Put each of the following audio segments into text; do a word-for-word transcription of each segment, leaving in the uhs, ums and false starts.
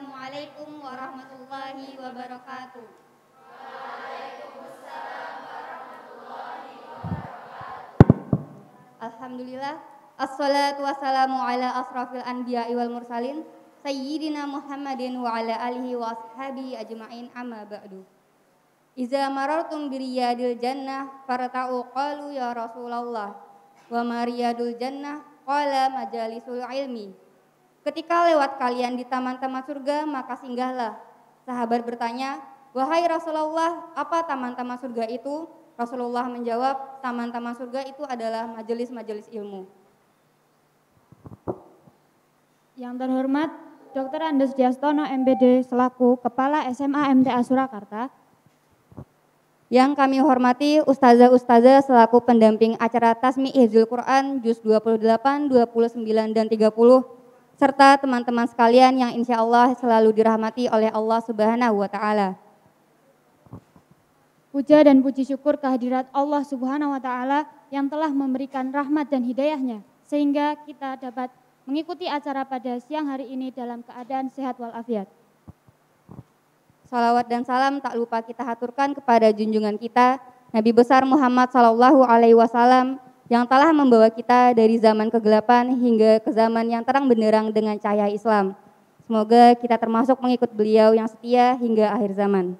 Assalamualaikum warahmatullahi wabarakatuh. Waalaikumsalam warahmatullahi wabarakatuh. Alhamdulillah, assalatu wassalamu ala asrafil anbiya'i wal mursalin Sayyidina Muhammadin wa ala alihi wa ashabihi ajma'in amma ba'du. Iza marartum biriyadil jannah farta'u qalu ya Rasulullah wa mariyadul jannah qala majalisul ilmi. Ketika lewat kalian di taman-taman surga maka singgahlah. Sahabat bertanya, wahai Rasulullah, apa taman-taman surga itu? Rasulullah menjawab, taman-taman surga itu adalah majelis-majelis ilmu. Yang terhormat Doktor Andes Diastono M B D selaku Kepala S M A M T A Surakarta. Yang kami hormati Ustazah-Ustazah selaku pendamping acara Tasmi' Hifdzul Quran Juz dua puluh delapan, dua puluh sembilan, dan tiga puluh, serta teman-teman sekalian yang insya Allah selalu dirahmati oleh Allah Subhanahu wa Ta'ala. Puja dan puji syukur kehadirat Allah Subhanahu wa Ta'ala yang telah memberikan rahmat dan hidayahnya, sehingga kita dapat mengikuti acara pada siang hari ini dalam keadaan sehat walafiat. Salawat dan salam tak lupa kita haturkan kepada junjungan kita, Nabi besar Muhammad Sallallahu Alaihi Wasallam, yang telah membawa kita dari zaman kegelapan hingga ke zaman yang terang benderang dengan cahaya Islam. Semoga kita termasuk mengikut beliau yang setia hingga akhir zaman.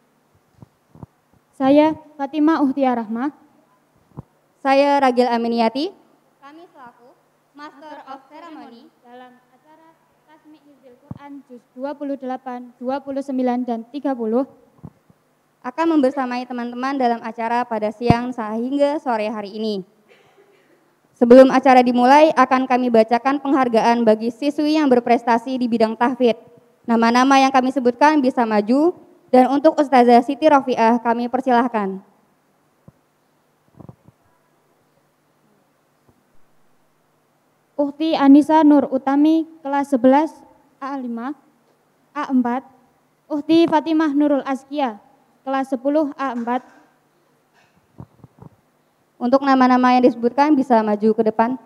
Saya Fatimah Uhtiya Rahmah. Saya Ragil Aminiyati. Kami selaku Master of Ceremony dalam acara Tasmi' Hifdzul Quran Juz dua puluh delapan, dua puluh sembilan, dan tiga puluh akan membersamai teman-teman dalam acara pada siang sehingga sore hari ini. Sebelum acara dimulai, akan kami bacakan penghargaan bagi siswi yang berprestasi di bidang tahfidz. Nama-nama yang kami sebutkan bisa maju, dan untuk Ustazah Siti Rofiah kami persilahkan. Ukhti Anissa Nur Utami, kelas sebelas A lima, A empat. Ukhti Fatimah Nurul Azkia, kelas sepuluh A empat. Untuk nama-nama yang disebutkan bisa maju ke depan.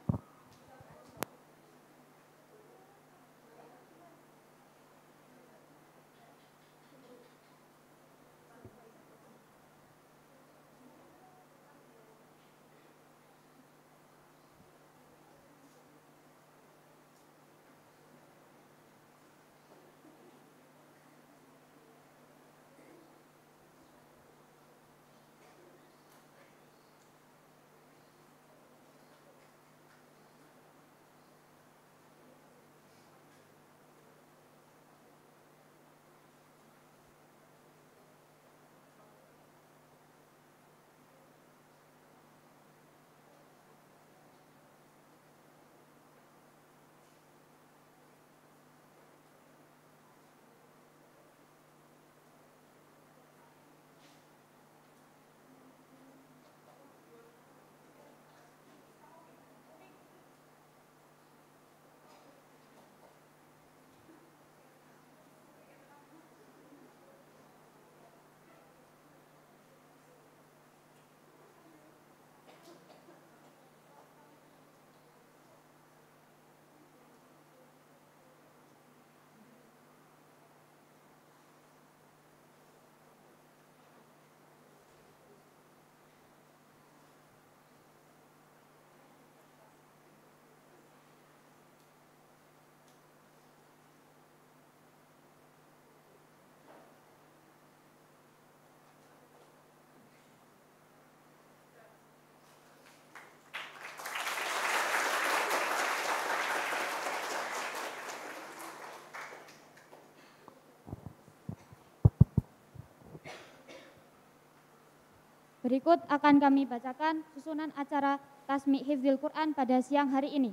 Berikut akan kami bacakan susunan acara Tasmi' Hifdzul Quran pada siang hari ini.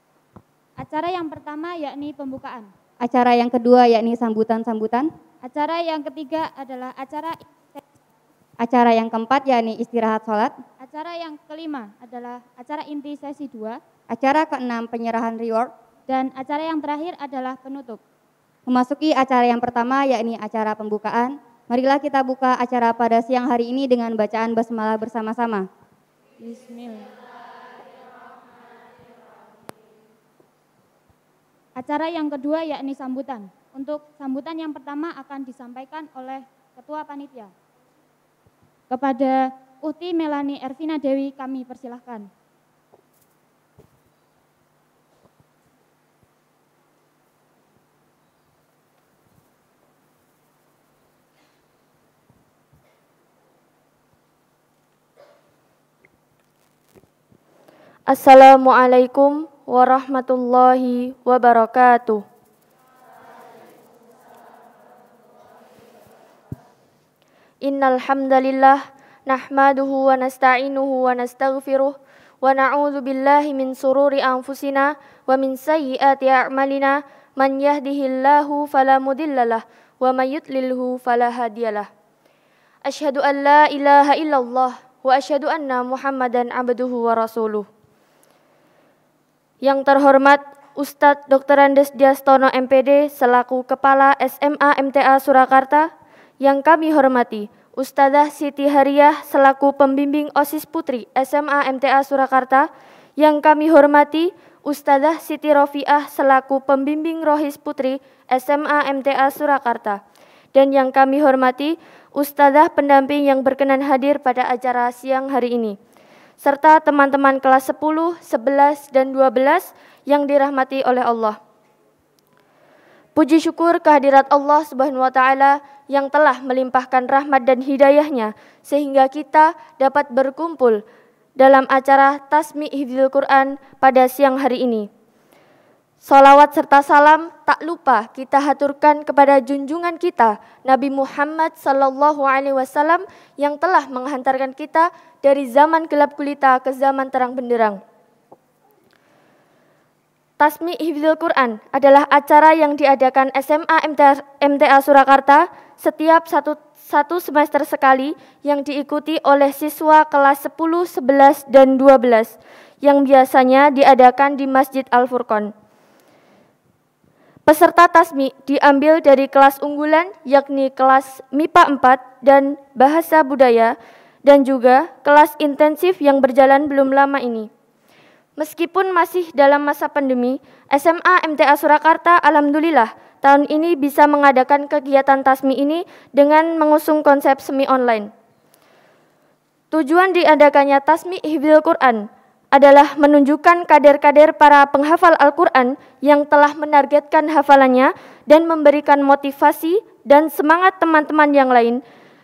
Acara yang pertama yakni pembukaan. Acara yang kedua yakni sambutan-sambutan. Acara yang ketiga adalah acara Acara yang keempat yakni istirahat sholat. Acara yang kelima adalah acara inti sesi dua. Acara keenam penyerahan reward. Dan acara yang terakhir adalah penutup. Memasuki acara yang pertama yakni acara pembukaan. Marilah kita buka acara pada siang hari ini dengan bacaan basmalah bersama-sama. Bismillah. Acara yang kedua yakni sambutan. Untuk sambutan yang pertama akan disampaikan oleh Ketua Panitia. Kepada Uhti Melani Ervina Dewi kami persilahkan. Assalamualaikum warahmatullahi wabarakatuh. Innal hamdalillah nahmaduhu wa nasta'inuhu wa nastaghfiruh wa na'udzu billahi min sururi anfusina wa min sayyiati a'malina man yahdihillahu fala mudhillalah wa may yudlilhu fala hadiyalah. Asyhadu an la ilaha illallah wa asyhadu anna Muhammadan abduhu wa rasuluh. Yang terhormat Ustadz Doktor Andes Diastono M P D selaku Kepala S M A M T A Surakarta. Yang kami hormati Ustadzah Siti Hariah selaku Pembimbing OSIS Putri S M A M T A Surakarta. Yang kami hormati Ustadzah Siti Rofiah selaku Pembimbing Rohis Putri S M A M T A Surakarta. Dan yang kami hormati Ustadzah pendamping yang berkenan hadir pada acara siang hari ini, serta teman-teman kelas sepuluh, sebelas, dan dua belas yang dirahmati oleh Allah. Puji syukur kehadirat Allah Subhanahu wa Ta'ala yang telah melimpahkan rahmat dan hidayahnya sehingga kita dapat berkumpul dalam acara Tasmi' Hifdzil Quran pada siang hari ini. Salawat serta salam tak lupa kita haturkan kepada junjungan kita Nabi Muhammad sallallahu alaihi wasallam yang telah menghantarkan kita dari zaman gelap gulita ke zaman terang benderang. Tasmi' Hifdzil Quran adalah acara yang diadakan S M A M T A Surakarta setiap satu, satu semester sekali yang diikuti oleh siswa kelas sepuluh, sebelas, dan dua belas yang biasanya diadakan di Masjid Al-Furqon. Peserta Tasmi' diambil dari kelas unggulan yakni kelas M I P A empat dan Bahasa Budaya dan juga kelas intensif yang berjalan belum lama ini. Meskipun masih dalam masa pandemi, S M A M T A Surakarta alhamdulillah tahun ini bisa mengadakan kegiatan Tasmi' ini dengan mengusung konsep semi online. Tujuan diadakannya Tasmi' Hifdzil Quran adalah menunjukkan kader-kader para penghafal Al-Quran yang telah menargetkan hafalannya dan memberikan motivasi dan semangat teman-teman yang lain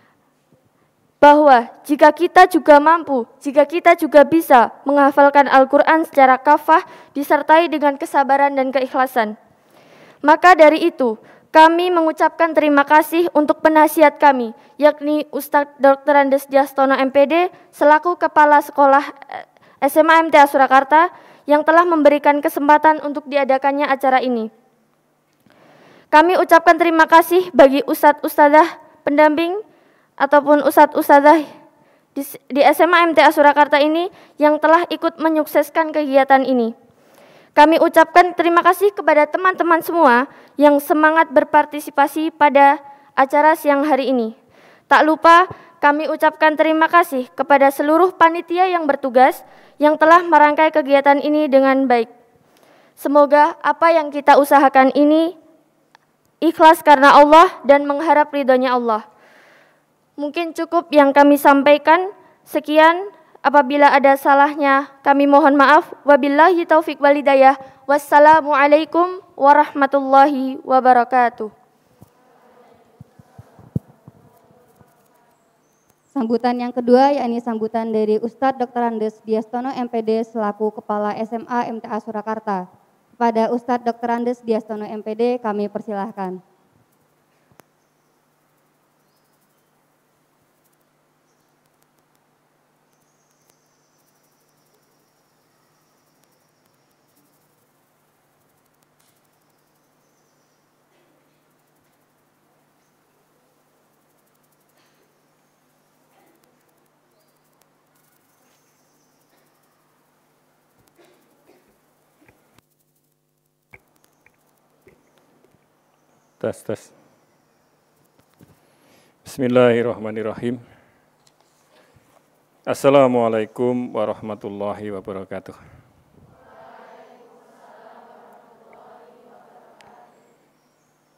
bahwa jika kita juga mampu, jika kita juga bisa menghafalkan Al-Quran secara kafah disertai dengan kesabaran dan keikhlasan. Maka dari itu, kami mengucapkan terima kasih untuk penasihat kami, yakni Ustadz Doktor Andes Diastono M P D selaku Kepala Sekolah S M A M T A Surakarta yang telah memberikan kesempatan untuk diadakannya acara ini. Kami ucapkan terima kasih bagi Ustadz-Ustadzah pendamping ataupun Ustadz-Ustadzah di, di S M A M T A Surakarta ini yang telah ikut menyukseskan kegiatan ini. Kami ucapkan terima kasih kepada teman-teman semua yang semangat berpartisipasi pada acara siang hari ini. Tak lupa kami ucapkan terima kasih kepada seluruh panitia yang bertugas yang telah merangkai kegiatan ini dengan baik. Semoga apa yang kita usahakan ini ikhlas karena Allah dan mengharap ridhonya Allah. Mungkin cukup yang kami sampaikan. Sekian, apabila ada salahnya kami mohon maaf. Wabillahi taufiq walhidayah. Wassalamualaikum warahmatullahi wabarakatuh. Sambutan yang kedua yakni sambutan dari Ustadz Doktor Andes Diastono M P D selaku Kepala S M A M T A Surakarta. Kepada Ustadz Doktor Andes Diastono M P D kami persilahkan. Tes, tes. Bismillahirrahmanirrahim. Assalamualaikum warahmatullahi wabarakatuh.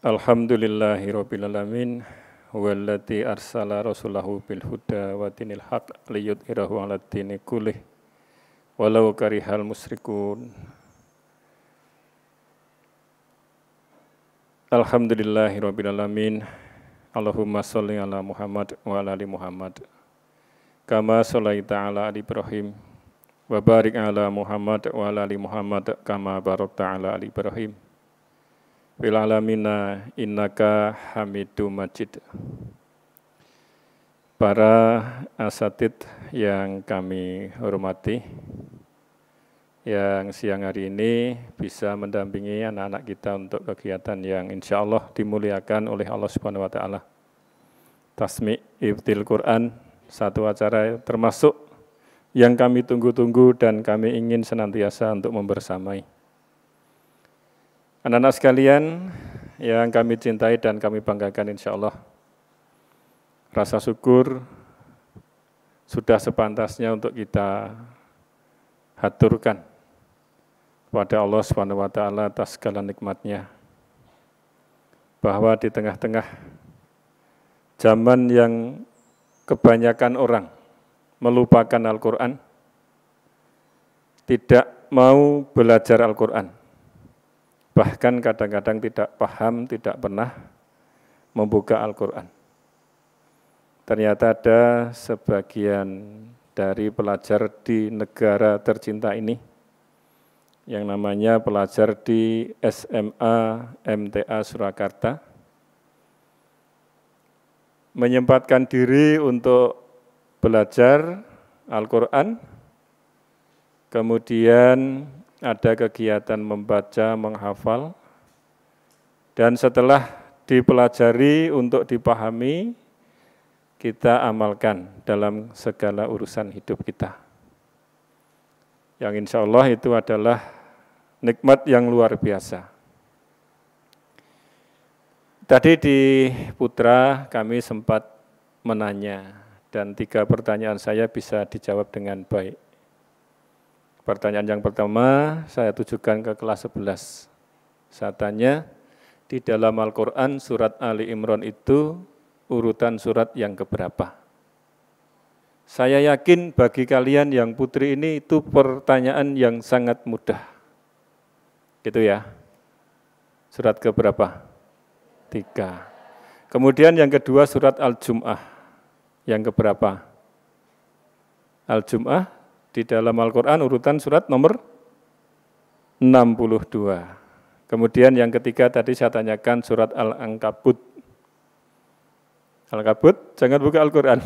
Alhamdulillahirabbil alamin wallati arsala rasulahu bil huda wa dinil haq liyudhhirahu 'alad dini kullih walau karihal musyrikun. Alhamdulillahirabbil alamin. Allahumma sholli ala Muhammad wa ala ali Muhammad kama shallaita ala ali Ibrahim wa barik ala Muhammad wa ala ali Muhammad kama barakta ala ali Ibrahim fil alamina innaka Hamidum Majid. Para asatid yang kami hormati, yang siang hari ini bisa mendampingi anak-anak kita untuk kegiatan yang insya Allah dimuliakan oleh Allah Subhanahu wa Ta'ala. Tasmi' Ibtil Quran, satu acara termasuk yang kami tunggu-tunggu dan kami ingin senantiasa untuk membersamai. Anak-anak sekalian yang kami cintai dan kami banggakan insya Allah, rasa syukur sudah sepantasnya untuk kita haturkan kepada Allah Subhanahu wa Ta'ala atas segala nikmatnya, bahwa di tengah-tengah zaman yang kebanyakan orang melupakan Al-Quran, tidak mau belajar Al-Quran, bahkan kadang-kadang tidak paham, tidak pernah membuka Al-Quran. Ternyata ada sebagian dari pelajar di negara tercinta ini, yang namanya pelajar di S M A M T A Surakarta, menyempatkan diri untuk belajar Al-Quran, kemudian ada kegiatan membaca, menghafal, dan setelah dipelajari untuk dipahami, kita amalkan dalam segala urusan hidup kita. Yang insya Allah itu adalah nikmat yang luar biasa. Tadi di Putra kami sempat menanya, dan tiga pertanyaan saya bisa dijawab dengan baik. Pertanyaan yang pertama saya tujukan ke kelas sebelas. Saya tanya, di dalam Al-Quran surat Ali Imran itu urutan surat yang keberapa? Saya yakin bagi kalian yang putri ini itu pertanyaan yang sangat mudah. Gitu ya. Surat keberapa? Tiga. Kemudian yang kedua surat Al-Jum'ah. Yang keberapa? Al-Jum'ah di dalam Al-Quran urutan surat nomor enam puluh dua. Kemudian yang ketiga tadi saya tanyakan surat Al-Ankabut. Al-Ankabut, jangan buka Al-Quran.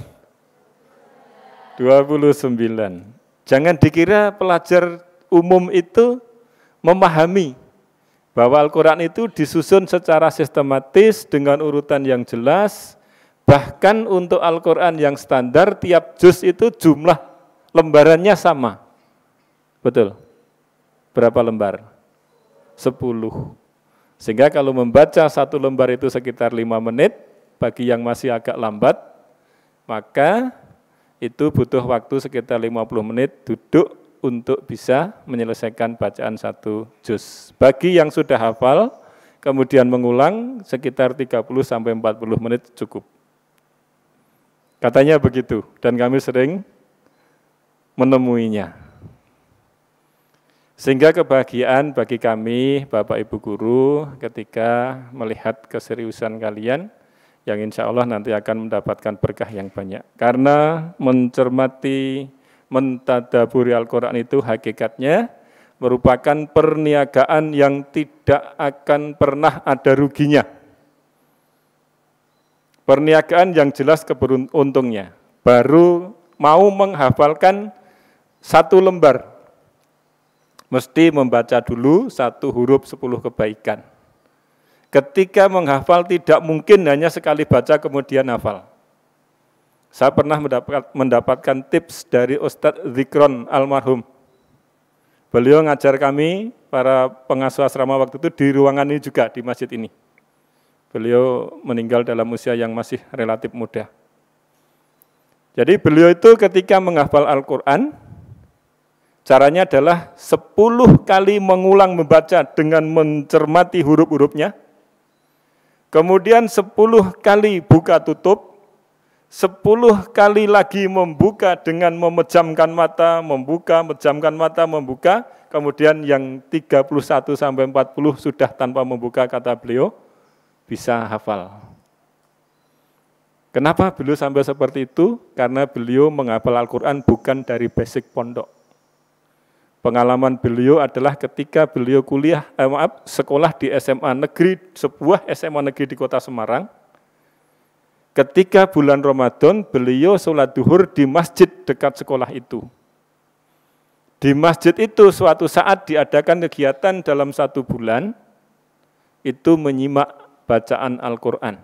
dua puluh sembilan. Jangan dikira pelajar umum itu memahami bahwa Al-Quran itu disusun secara sistematis dengan urutan yang jelas. Bahkan untuk Al-Quran yang standar, tiap juz itu jumlah lembarannya sama. Betul? Berapa lembar? sepuluh. Sehingga kalau membaca satu lembar itu sekitar lima menit, bagi yang masih agak lambat, maka itu butuh waktu sekitar lima puluh menit duduk untuk bisa menyelesaikan bacaan satu juz. Bagi yang sudah hafal, kemudian mengulang sekitar tiga puluh sampai empat puluh menit cukup. Katanya begitu, dan kami sering menemuinya. Sehingga kebahagiaan bagi kami, Bapak Ibu Guru, ketika melihat keseriusan kalian, yang insya Allah nanti akan mendapatkan berkah yang banyak. Karena mencermati, mentadaburi Al-Quran itu hakikatnya merupakan perniagaan yang tidak akan pernah ada ruginya. Perniagaan yang jelas keberuntungnya. Baru mau menghafalkan satu lembar, mesti membaca dulu satu huruf sepuluh kebaikan. Ketika menghafal tidak mungkin hanya sekali baca kemudian hafal. Saya pernah mendapat, mendapatkan tips dari Ustadz Zikron almarhum. Beliau ngajar kami, para pengasuh asrama waktu itu di ruangan ini juga, di masjid ini. Beliau meninggal dalam usia yang masih relatif muda. Jadi beliau itu ketika menghafal Al-Quran, caranya adalah sepuluh kali mengulang membaca dengan mencermati huruf-hurufnya. kemudian sepuluh kali buka tutup, sepuluh kali lagi membuka dengan memejamkan mata, membuka, memejamkan mata, membuka, kemudian yang tiga puluh satu sampai empat puluh sudah tanpa membuka, kata beliau, bisa hafal. Kenapa beliau sampai seperti itu? Karena beliau menghafal Al-Quran bukan dari basic pondok. Pengalaman beliau adalah ketika beliau kuliah, eh, maaf, sekolah di S M A negeri, sebuah S M A negeri di kota Semarang. Ketika bulan Ramadan, beliau sholat duhur di masjid dekat sekolah itu. Di masjid itu suatu saat diadakan kegiatan dalam satu bulan, itu menyimak bacaan Al-Quran.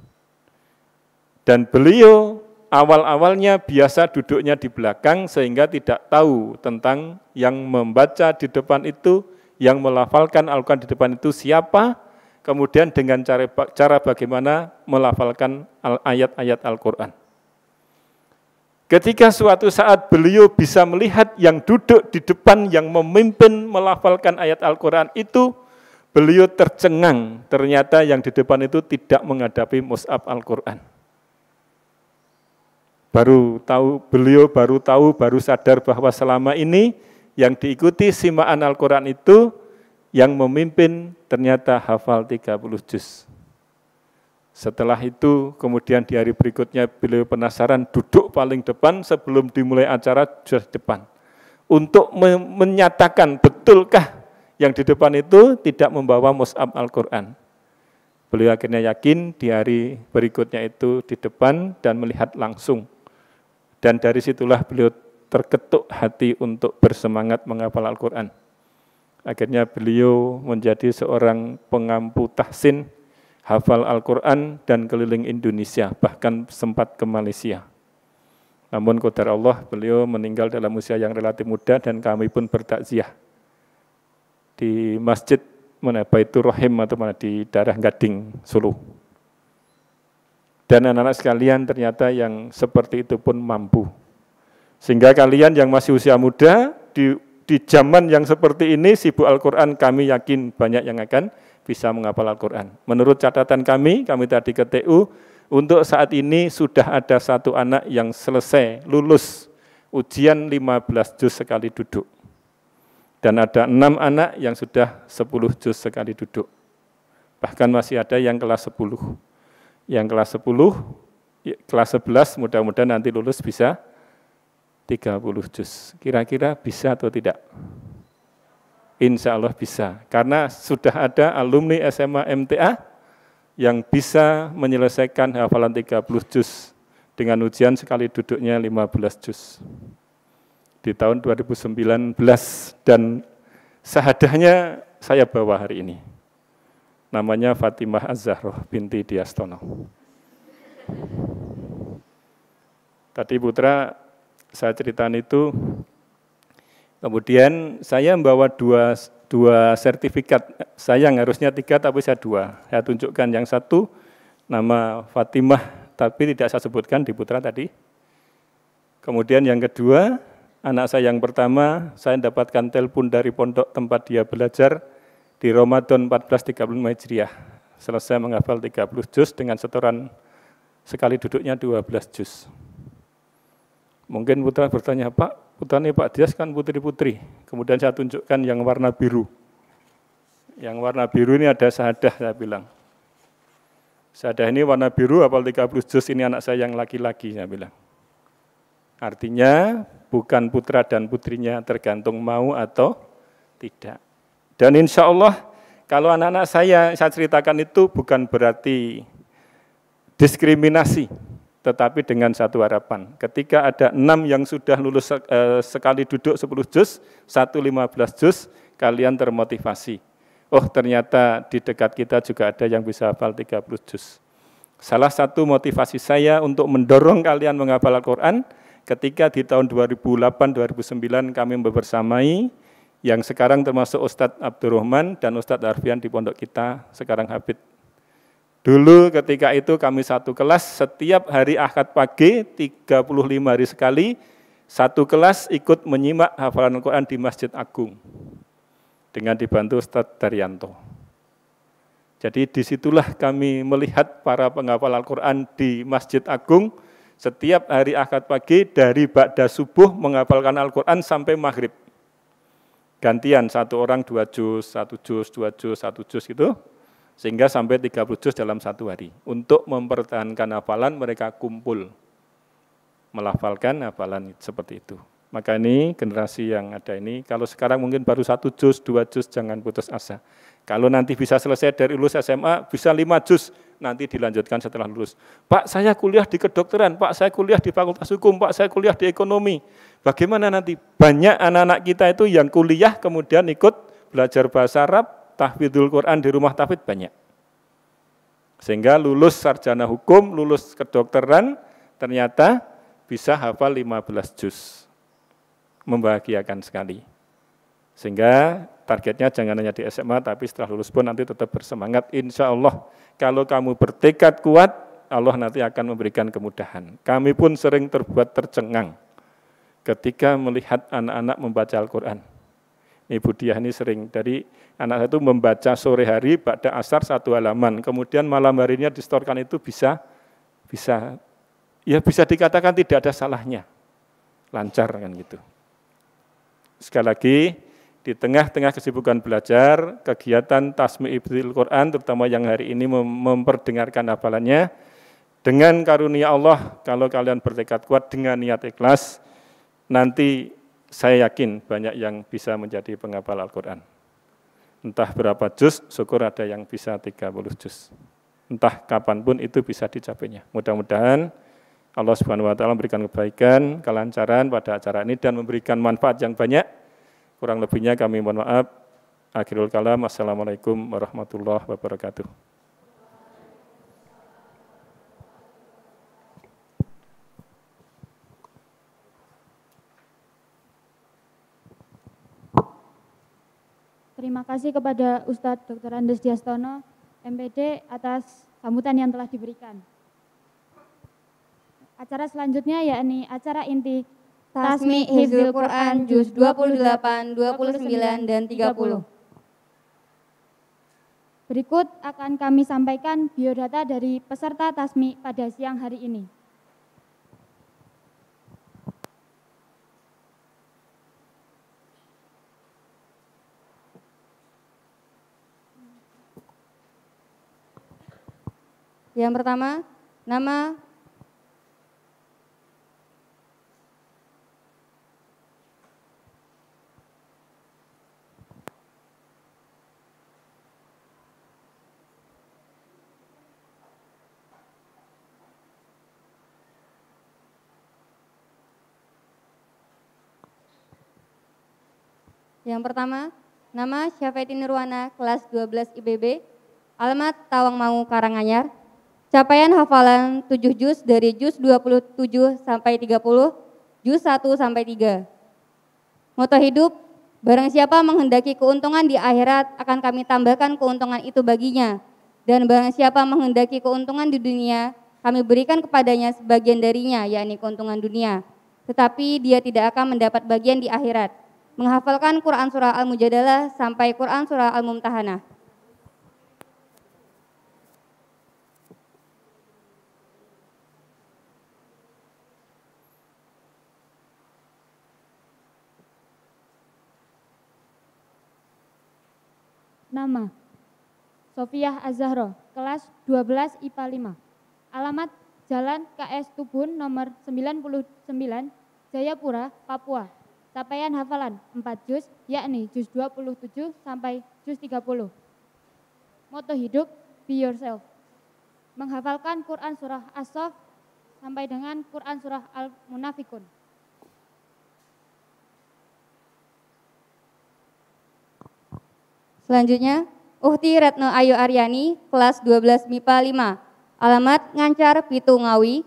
Dan beliau awal-awalnya biasa duduknya di belakang sehingga tidak tahu tentang yang membaca di depan itu, yang melafalkan Al-Quran di depan itu siapa, kemudian dengan cara, cara bagaimana melafalkan ayat-ayat Al-Quran. Ketika suatu saat beliau bisa melihat yang duduk di depan yang memimpin melafalkan ayat Al-Quran itu, beliau tercengang, ternyata yang di depan itu tidak menghadapi mushaf Al-Quran. Baru tahu, beliau baru tahu, baru sadar bahwa selama ini yang diikuti simaan Al-Quran itu, yang memimpin ternyata hafal tiga puluh juz. Setelah itu, kemudian di hari berikutnya beliau penasaran, duduk paling depan sebelum dimulai acara sudah depan. Untuk menyatakan betulkah yang di depan itu tidak membawa mushaf Al-Quran. Beliau akhirnya yakin di hari berikutnya itu di depan dan melihat langsung. Dan dari situlah beliau terketuk hati untuk bersemangat menghafal Al-Quran. Akhirnya beliau menjadi seorang pengampu tahsin, hafal Al-Quran dan keliling Indonesia, bahkan sempat ke Malaysia. Namun qadar Allah, beliau meninggal dalam usia yang relatif muda dan kami pun bertakziah di masjid mana itu Rohim atau mana di daerah Gading, Solo. Dan anak-anak sekalian ternyata yang seperti itu pun mampu. Sehingga kalian yang masih usia muda, di, di zaman yang seperti ini, sibuk Al-Quran, kami yakin banyak yang akan bisa menghafal Al-Quran. Menurut catatan kami, kami tadi ke T U, untuk saat ini sudah ada satu anak yang selesai, lulus ujian lima belas juz sekali duduk. Dan ada enam anak yang sudah sepuluh juz sekali duduk. Bahkan masih ada yang kelas sepuluh. Yang kelas sepuluh, kelas sebelas mudah-mudahan nanti lulus bisa tiga puluh juz. Kira-kira bisa atau tidak? Insya Allah bisa. Karena sudah ada alumni S M A M T A yang bisa menyelesaikan hafalan tiga puluh juz dengan ujian sekali duduknya lima belas juz. Di tahun dua ribu sembilan belas dan sahadahnya saya bawa hari ini. Namanya Fatimah Az-Zahroh binti Diastono. Tadi putra saya ceritakan itu, kemudian saya membawa dua, dua sertifikat, saya yang harusnya tiga tapi saya dua. Saya tunjukkan yang satu nama Fatimah tapi tidak saya sebutkan di putra tadi. Kemudian yang kedua, anak saya yang pertama, saya mendapatkan telepon dari pondok tempat dia belajar, di Ramadan empat belas tiga puluh lima Hijriah, selesai menghafal tiga puluh juz dengan setoran sekali duduknya dua belas juz. Mungkin putra bertanya, Pak, putranya Pak Dias kan putri-putri. Kemudian saya tunjukkan yang warna biru. Yang warna biru ini ada sahadah, saya bilang. Sahadah ini warna biru, hafal tiga puluh juz, ini anak saya yang laki-laki, saya bilang. Artinya, bukan putra dan putrinya tergantung mau atau tidak. Dan insya Allah kalau anak-anak saya saya ceritakan itu bukan berarti diskriminasi, tetapi dengan satu harapan. Ketika ada enam yang sudah lulus eh, sekali duduk sepuluh juz, satu lima belas juz, kalian termotivasi. Oh ternyata di dekat kita juga ada yang bisa hafal tiga puluh juz. Salah satu motivasi saya untuk mendorong kalian menghafal Al-Quran, ketika di tahun dua ribu delapan dua ribu sembilan kami berbersamai, yang sekarang termasuk Ustadz Abdurrahman dan Ustadz Arfian di pondok kita, sekarang Habib. Dulu ketika itu kami satu kelas, setiap hari Ahad pagi, tiga puluh lima hari sekali, satu kelas ikut menyimak hafalan Al-Quran di Masjid Agung, dengan dibantu Ustadz Daryanto. Jadi disitulah kami melihat para penghafal Al-Quran di Masjid Agung setiap hari Ahad pagi dari ba'da subuh menghafalkan Al-Quran sampai maghrib. Gantian satu orang dua juz, satu juz, dua juz, satu juz gitu, sehingga sampai tiga puluh juz dalam satu hari. Untuk mempertahankan hafalan mereka kumpul melafalkan hafalan seperti itu. Maka ini generasi yang ada ini, kalau sekarang mungkin baru satu juz, dua juz, jangan putus asa. Kalau nanti bisa selesai dari lulus S M A, bisa lima juz, nanti dilanjutkan setelah lulus. Pak, saya kuliah di kedokteran, Pak, saya kuliah di fakultas hukum, Pak, saya kuliah di ekonomi. Bagaimana nanti? Banyak anak-anak kita itu yang kuliah, kemudian ikut belajar bahasa Arab, tahfidzul Quran di rumah tahfidz banyak. Sehingga lulus sarjana hukum, lulus kedokteran, ternyata bisa hafal lima belas juz. Membahagiakan sekali. Sehingga targetnya jangan hanya di S M A, tapi setelah lulus pun nanti tetap bersemangat. Insya Allah, kalau kamu bertekad kuat, Allah nanti akan memberikan kemudahan. Kami pun sering terbuat tercengang ketika melihat anak-anak membaca Al-Quran. Ibu Diah ini sering, dari anak saya itu membaca sore hari, ba'da asar satu halaman, kemudian malam harinya distorkan itu bisa, bisa, ya bisa dikatakan tidak ada salahnya, lancar kan gitu. Sekali lagi, di tengah-tengah kesibukan belajar, kegiatan tasmi' hifdzil Quran, terutama yang hari ini memperdengarkan hafalannya, dengan karunia Allah, kalau kalian bertekad kuat dengan niat ikhlas, nanti saya yakin banyak yang bisa menjadi penghafal Al-Quran. Entah berapa juz, syukur ada yang bisa tiga puluh juz. Entah kapanpun itu bisa dicapainya. Mudah-mudahan Allah Subhanahu wa taala memberikan kebaikan, kelancaran pada acara ini dan memberikan manfaat yang banyak. Kurang lebihnya kami mohon maaf. Akhirul kalam. Assalamualaikum warahmatullahi wabarakatuh. Terima kasih kepada Ustadz Doktor Andes Diastono, M P D, atas sambutan yang telah diberikan. Acara selanjutnya yakni acara inti Tasmi' Hifdzil Quran juz dua puluh delapan, dua puluh sembilan, dan tiga puluh. Berikut akan kami sampaikan biodata dari peserta Tasmi' pada siang hari ini. Yang pertama, nama Yang pertama, nama Syafaiti Nurwana, kelas dua belas I P B, alamat Tawangmangu, Karanganyar. Capaian hafalan tujuh juz dari juz dua puluh tujuh sampai tiga puluh, juz satu sampai tiga. Moto hidup, barang siapa menghendaki keuntungan di akhirat, akan kami tambahkan keuntungan itu baginya. Dan barang siapa menghendaki keuntungan di dunia, kami berikan kepadanya sebagian darinya, yakni keuntungan dunia. Tetapi dia tidak akan mendapat bagian di akhirat. Menghafalkan Quran Surah Al-Mujadalah sampai Quran Surah Al-Mumtahanah. Nama Sofiah Az-Zahra, kelas dua belas I P A lima. Alamat Jalan K S Tubun nomor sembilan puluh sembilan, Jayapura, Papua. Capaian hafalan empat juz, yakni juz dua puluh tujuh sampai juz tiga puluh. Moto hidup, be yourself. Menghafalkan Quran Surah As-Saff sampai dengan Quran Surah Al-Munafikun. Selanjutnya, Uhti Retno Ayu Aryani, kelas dua belas M I P A lima. Alamat Ngancar, Pitu Ngawi.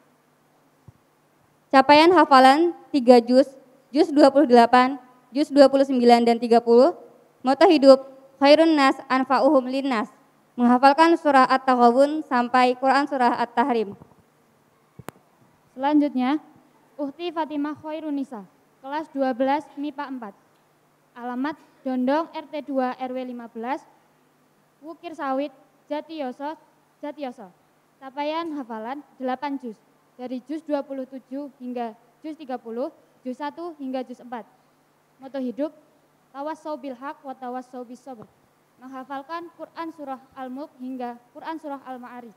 Capaian hafalan tiga juz, juz dua puluh delapan, juz dua puluh sembilan dan tiga puluh. Moto hidup, khairun nas anfa'uhum linnas. Menghafalkan surah At-Taghabun sampai Quran surah At-Tahrim. Selanjutnya, Uhti Fatimah Khairunisa, kelas dua belas M I P A empat. Alamat Dondong R T dua R W lima belas, Wukir Sawit, Jatiyoso, Jatiyoso. Capaian hafalan delapan juz, dari juz dua puluh tujuh hingga juz tiga puluh, juz satu hingga juz empat. Moto hidup, tawassau bil haq wa tawassau bis sabr. Menghafalkan Quran surah Al-Mulk hingga Quran surah Al-Ma'arij.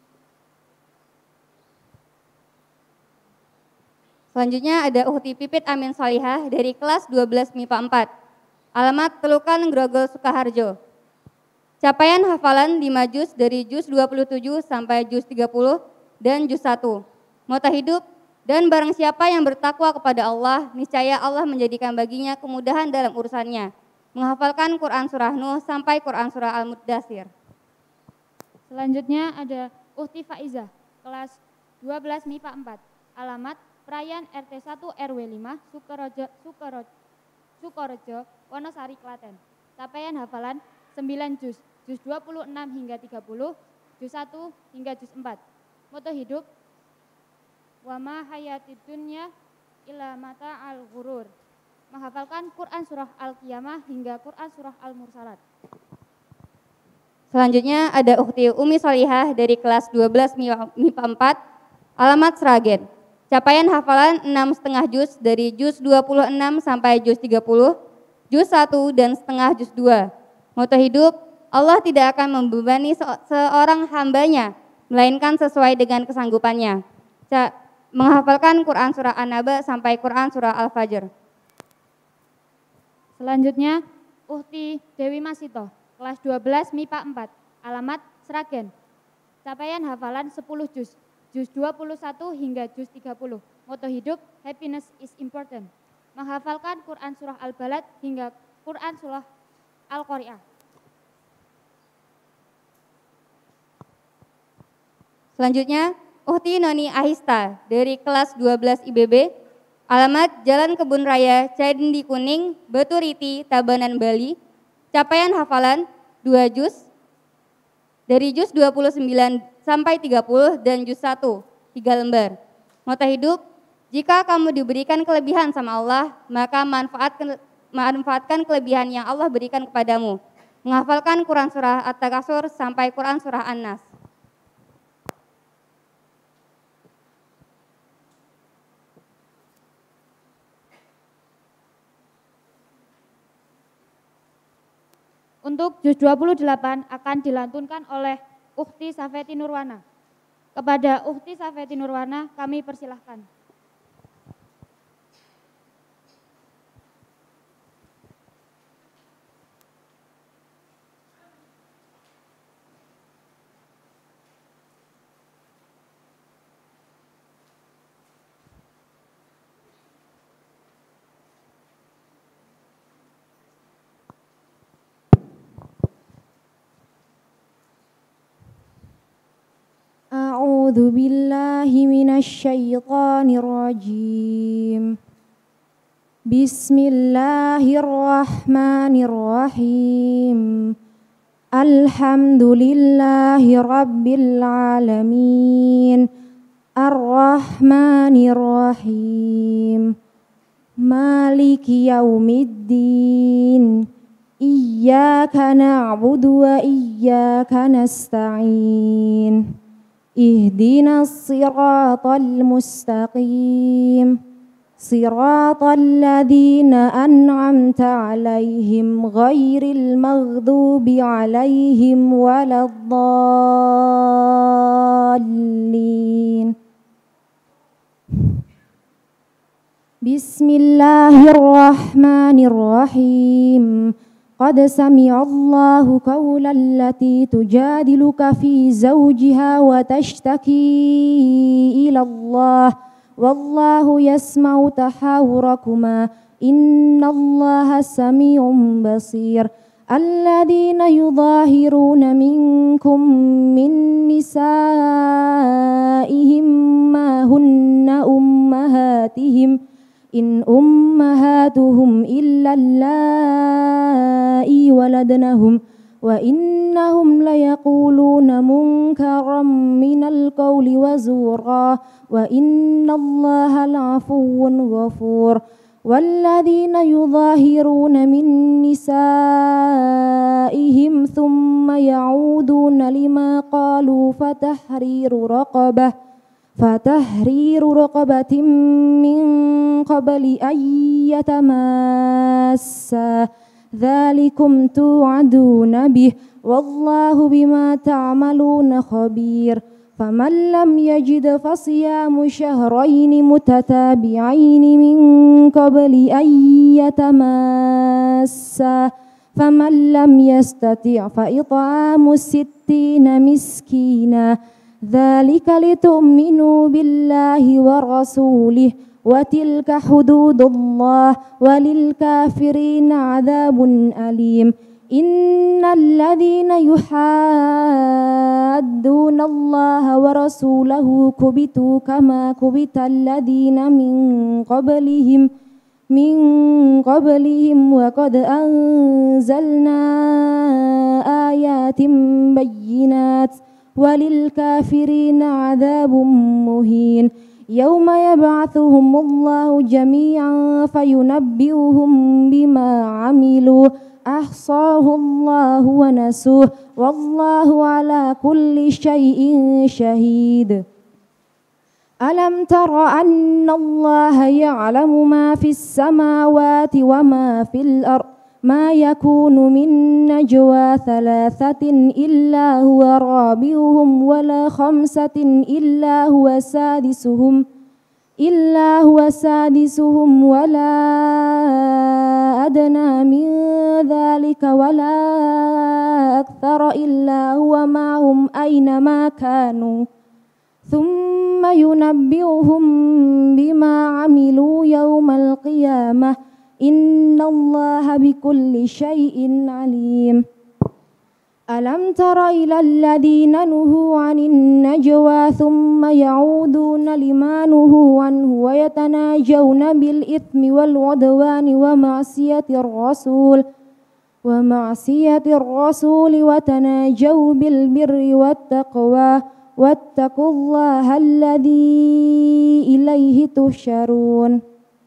Selanjutnya ada Ukhti Pipit Amin Salihah dari kelas dua belas M I P A empat. Alamat Telukan Grogol Sukaharjo. Capaian hafalan lima juz dari juz dua puluh tujuh sampai juz tiga puluh dan juz satu. Moto hidup, dan barang siapa yang bertakwa kepada Allah, niscaya Allah menjadikan baginya kemudahan dalam urusannya. Menghafalkan Quran surah Nuh sampai Quran surah Al-Muddatsir. Selanjutnya ada Ukhti Faizah, kelas dua belas M I P A empat. Alamat Prayan R T satu R W lima, Sukorejo, Sukorejo, Sukorejo, Wonosari, Klaten. Capaian hafalan sembilan juz, juz dua puluh enam hingga tiga puluh, juz satu hingga juz empat. Moto hidup, wa ma hayatid dunya illa mata al-ghurur. Menghafalkan Quran surah Al-Qiyamah hingga Quran surah Al-Mursalat. Selanjutnya ada Ukhti Umi Solihah dari kelas dua belas M I P A empat. Alamat Sragen. Capaian hafalan enam setengah juz dari juz dua puluh enam sampai juz tiga puluh, juz satu dan setengah juz dua. Moto hidup, Allah tidak akan membebani seorang hambanya, melainkan sesuai dengan kesanggupannya. Menghafalkan Quran surah An-Naba sampai Quran surah Al-Fajr. Selanjutnya, Ukhti Dewi Masito, kelas dua belas M I P A empat. Alamat Sragen. Capaian hafalan sepuluh juz, juz dua puluh satu hingga juz tiga puluh. Moto hidup, happiness is important. Menghafalkan Quran surah Al-Balad hingga Quran surah Al-Qari'ah. Selanjutnya, Ukhti Noni Ahista dari kelas dua belas I B B. Alamat Jalan Kebun Raya, Candi Kuning, Baturiti, Tabanan, Bali. Capaian hafalan dua juz dari juz dua puluh sembilan sampai tiga puluh dan juz satu, tiga lembar. Moto hidup, jika kamu diberikan kelebihan sama Allah, maka manfaatkan manfaatkan kelebihan yang Allah berikan kepadamu. Menghafalkan Quran surah At-Takasur sampai Quran surah An-Nas. Untuk juz dua puluh delapan akan dilantunkan oleh Ukhti Safeti Nurwana. Kepada Ukhti Safeti Nurwana kami persilahkan. A'udzu billahi minasy syaithanir rajim. Bismillahirrahmanirrahim. Alhamdulillahi rabbil alamin. Ar-Rahmanir-Rahim. Maliki yaumiddin. Iyyaka na'budu wa iyyaka nasta'in. Ihdinas siratal mustaqim. Siratal ladzina an'amta 'alaihim ghairil maghdubi 'alaihim waladdallin. Bismillahirrahmanirrahim. Qad sami'allahu qawlan allati tujadiluka fi zawjiha wa tashtaki ila Allah wallahu yasma'u tahawurakuma innallaha sami'un basir. Alladzina yudhahiruna minkum min nisa'ihim ma hunna ummahatihim in ummahatuhum illa allai waladnahum wa innahum layaquluna munkaram minal qawli wa zura wa innallaha la'afuwun ghafur والذين يظاهرون من نسائهم ثم يعودون لما قالوا فتحرير رقبة فتحرير رقبة من قبل أن يتماسا ذلكم توعدون به والله بما تعملون خبير فمن لم يجد فصيام شهرين متتابعين من قبل أن يتماسا فمن لم يستطع فإطعام ستين مسكينا ذلك لتؤمنوا بالله ورسوله وتلك حدود الله وللكافرين عذاب أليم إن الذين يحادون الله ورسوله كبتوا كما كبت الذين من قبلهم من قبلهم وقد أنزلنا آيات بينات وللكافرين عذاب مهين يوم يبعثهم الله جميعا فينبئهم بما عملوا أحصاه الله ونسوه والله على كل شيء شهيد ألم تر أن الله يعلم ما في السماوات وما في الأرض ما يكون من نجوى ثلاثة إلا هو رابعهم ولا خمسة إلا هو سادسهم إلا هو سادسهم ولا أدنى من ذلك ولا أكثر إلا هو معهم أينما كانوا ثم ينبئهم بما عملوا يوم القيامة إن الله بكل شيء عليم ألم تر إلى الذين نهوا عن النجوى ثم يعودون لما نهوا عنه ويتناجون بالإثم والعدوان ومعصية الرسول ومعصية الرسول وتناجوا بالبر والتقوى واتقوا الله الذي إليه تحشرون.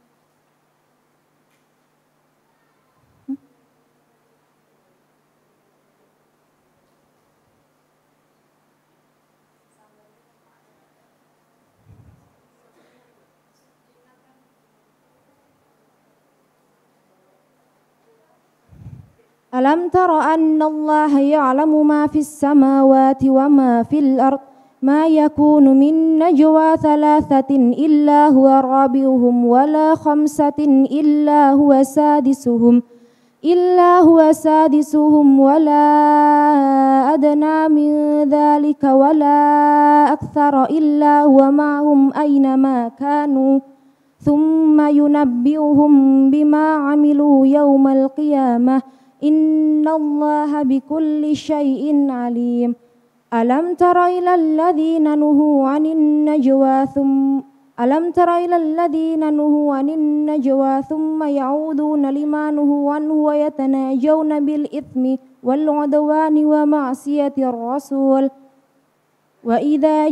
ألم تر أن الله يعلم ما في السماوات وما في الأرض ما يكون من نجوى ثلاثة إلا هو رابعهم ولا خمسة إلا هو سادسهم إلا هو سادسهم ولا أدنى من ذلك ولا أكثر إلا هو معهم أينما كانوا ثم ينبئهم بما عملوا يوم القيامة إن الله بكل شيء عليم ألم تر إلى الذين نهوا عن النجوى ثم ألم تر إلى الذين نهوا عن النجوى ثم يعودون لما نهوا عنه ويتناجون بالإثم والعدوان ومعصية الرسول وإذا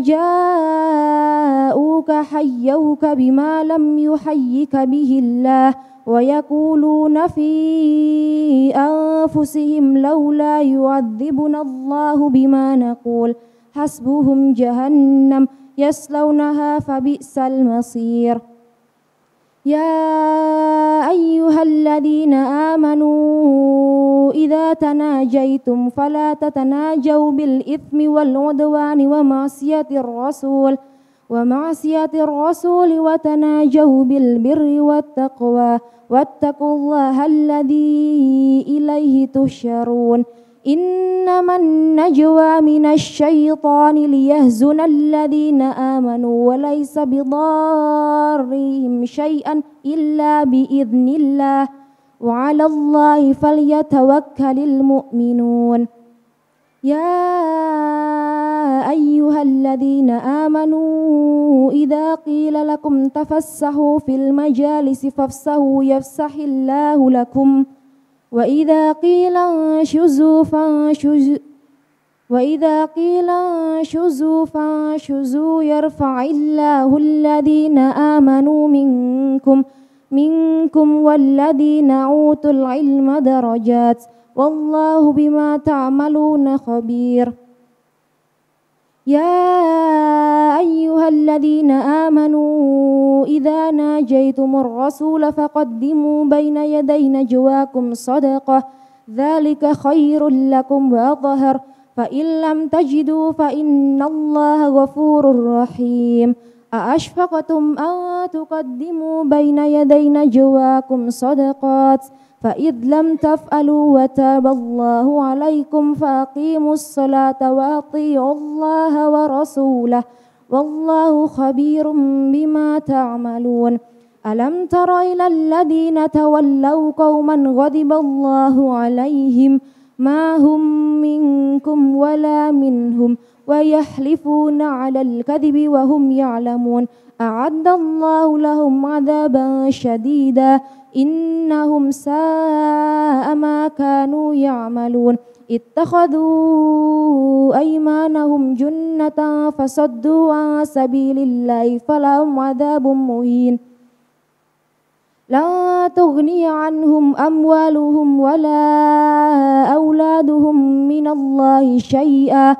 جاءوك حيوك بما لم يحيك به الله ويقولون في أنفسهم لولا يعذبنا الله بما نقول حسبهم جهنم يصلونها فبئس المصير يا أيها الذين آمنوا إذا تناجيتم فلا تتناجوا بالإثم والعدوان ومعصية الرسول ومعصية الرسول وتناجوا بالبر والتقوى واتقوا الله الذي إليه تحشرون إنما النجوى من الشيطان ليهزن الذين آمنوا وليس بضارهم شيئا إلا بإذن الله وعلى الله فليتوكل المؤمنون يا أيها الذين آمنوا إذا قيل لكم تفسحوا في المجالس فافسحوا يفسح الله لكم وإذا قيل انشزوا فانشزوا وإذا قيل انشزوا فانشزوا يرفع الله الذين آمنوا منكم منكم والذين أوتوا العلم درجات والله بما تعملون خبير يا أيها الذين آمنوا إذا ناجيتم الرسول فقدموا بين يدي نجواكم صدقة ذلك خير لكم وأطهر فإن لم تجدوا فإن الله غفور رحيم أأشفقتم أن تقدموا بين يدي نجواكم صدقات فإذ لم تفعلوا وتاب الله عليكم فأقيموا الصلاة وأطيعوا الله ورسوله والله خبير بما تعملون ألم تر إلى الذين تولوا قوما غضب الله عليهم ما هم منكم ولا منهم ويحلفون على الكذب وهم يعلمون أعد الله لهم عذابا شديدا إنهم ساء ما كانوا يعملون اتخذوا أيمانهم جنة فصدوا عن سبيل الله فلهم عذاب مهين لا تغني عنهم أموالهم ولا أولادهم من الله شيئا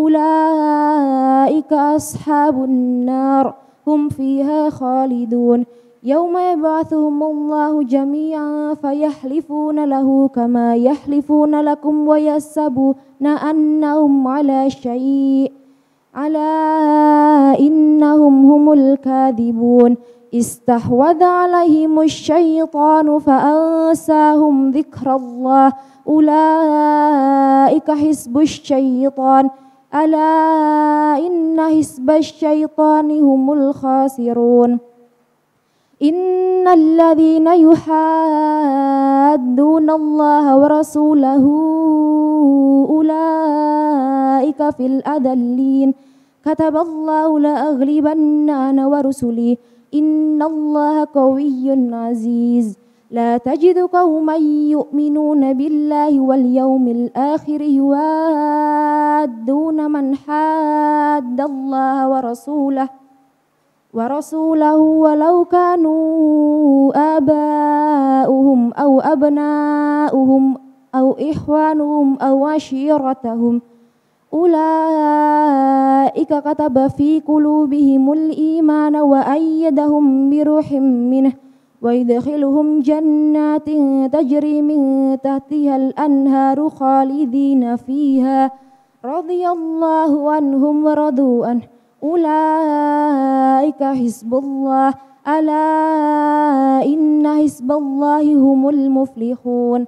أولئك أصحاب النار هم فيها خالدون يوم يبعثهم الله جميعا فيحلفون له كما يحلفون لكم ويحسبون أنهم على شيء ألا إنهم هم الكاذبون استحوذ عليهم الشيطان فأنساهم ذكر الله أولئك حزب الشيطان ألا إن حزب الشيطان هم الخاسرون إن الذين يحادون الله ورسوله أولئك في الأذلين كتب الله لأغلبن أنا ورسلي إن الله قوي عزيز لا تجد قوما يؤمنون بالله واليوم الآخر يوادون من حاد الله ورسوله ورسوله ولو كانوا آباؤهم أو أبناؤهم أو إخوانهم أو عشيرتهم أولئك كتب في قلوبهم الإيمان وأيدهم بروح منه ويدخلهم جنات تجري من تحتها الأنهار خالدين فيها رضي الله عنهم ورضوا عنه أولئك حزب الله ألا إن حزب الله هم المفلحون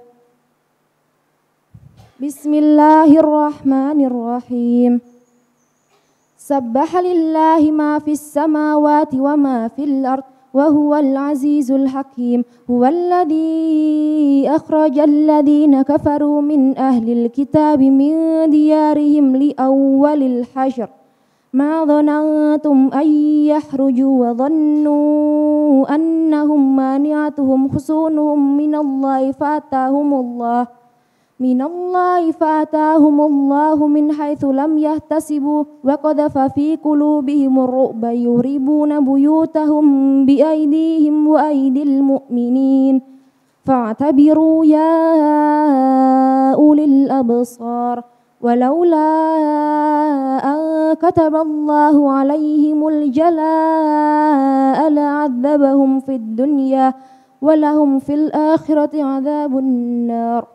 بسم الله الرحمن الرحيم سبح لله ما في السماوات وما في الأرض وهو العزيز الحكيم هو الذي أخرج الذين كفروا من أهل الكتاب من ديارهم لأول الحشر ما ظننتم أن يخرجوا وظنوا أنهم مانعتهم حصونهم من الله فأتاهم الله من الله فأتاهم الله من حيث لم يحتسبوا وقذف في قلوبهم الرعب يهربون بيوتهم بأيديهم وأيدي المؤمنين فاعتبروا يا أولي الأبصار ولولا أن كتب الله عليهم الجلاء لعذبهم في الدنيا ولهم في الآخرة عذاب النار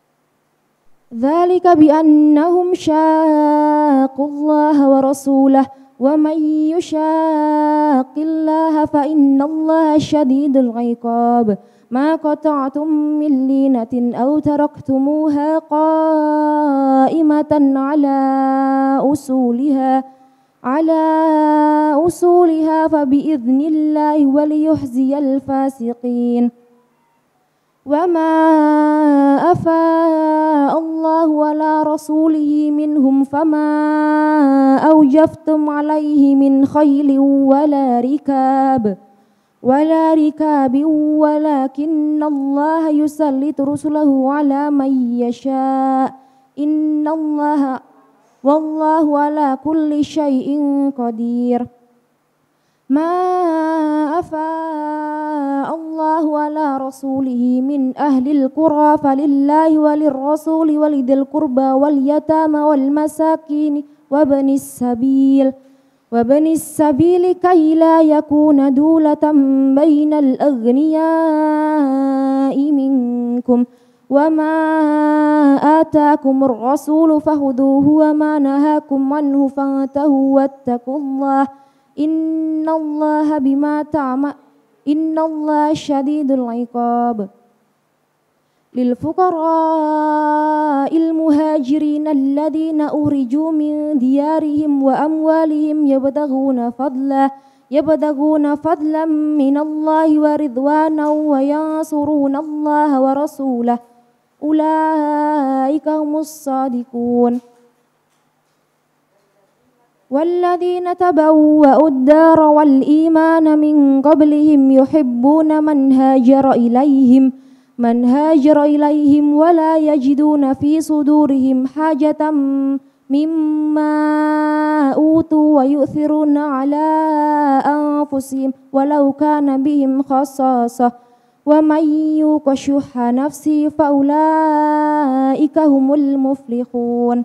ذلك بأنهم شاقوا الله ورسوله ومن يشاق الله فإن الله شديد العقاب ما قطعتم من لينة أو تركتموها قائمة على أصولها على أصولها فبإذن الله وليخزي الفاسقين وما أفاء الله على رسوله منهم فما أوجفتم عليه من خيل ولا ركاب ولا ركاب ولكن الله يسلط رسله على من يشاء إن الله والله على كل شيء قدير ما أفاء الله الله على رسوله من أهل القرى فلله وللرسول ولذي القربى واليتامى والمساكين وابن السبيل وابن السبيل كي لا يكون دولة بين الأغنياء منكم وما آتاكم الرسول فخذوه وما نهاكم عنه فانتهوا واتقوا الله إن الله بما تعمل إن الله شديد العقاب للفقراء المهاجرين الذين أخرجوا من ديارهم وأموالهم يبتغون فضلا يبتغون فضلا من الله ورضوانا وينصرون الله ورسوله أولئك هم الصادقون والذين تبوأوا الدار والإيمان من قبلهم يحبون من هاجر إليهم من هاجر إليهم ولا يجدون في صدورهم حاجة مما أوتوا ويؤثرون على أنفسهم ولو كان بهم خصاصة ومن يوق شح نفسه فأولئك هم المفلحون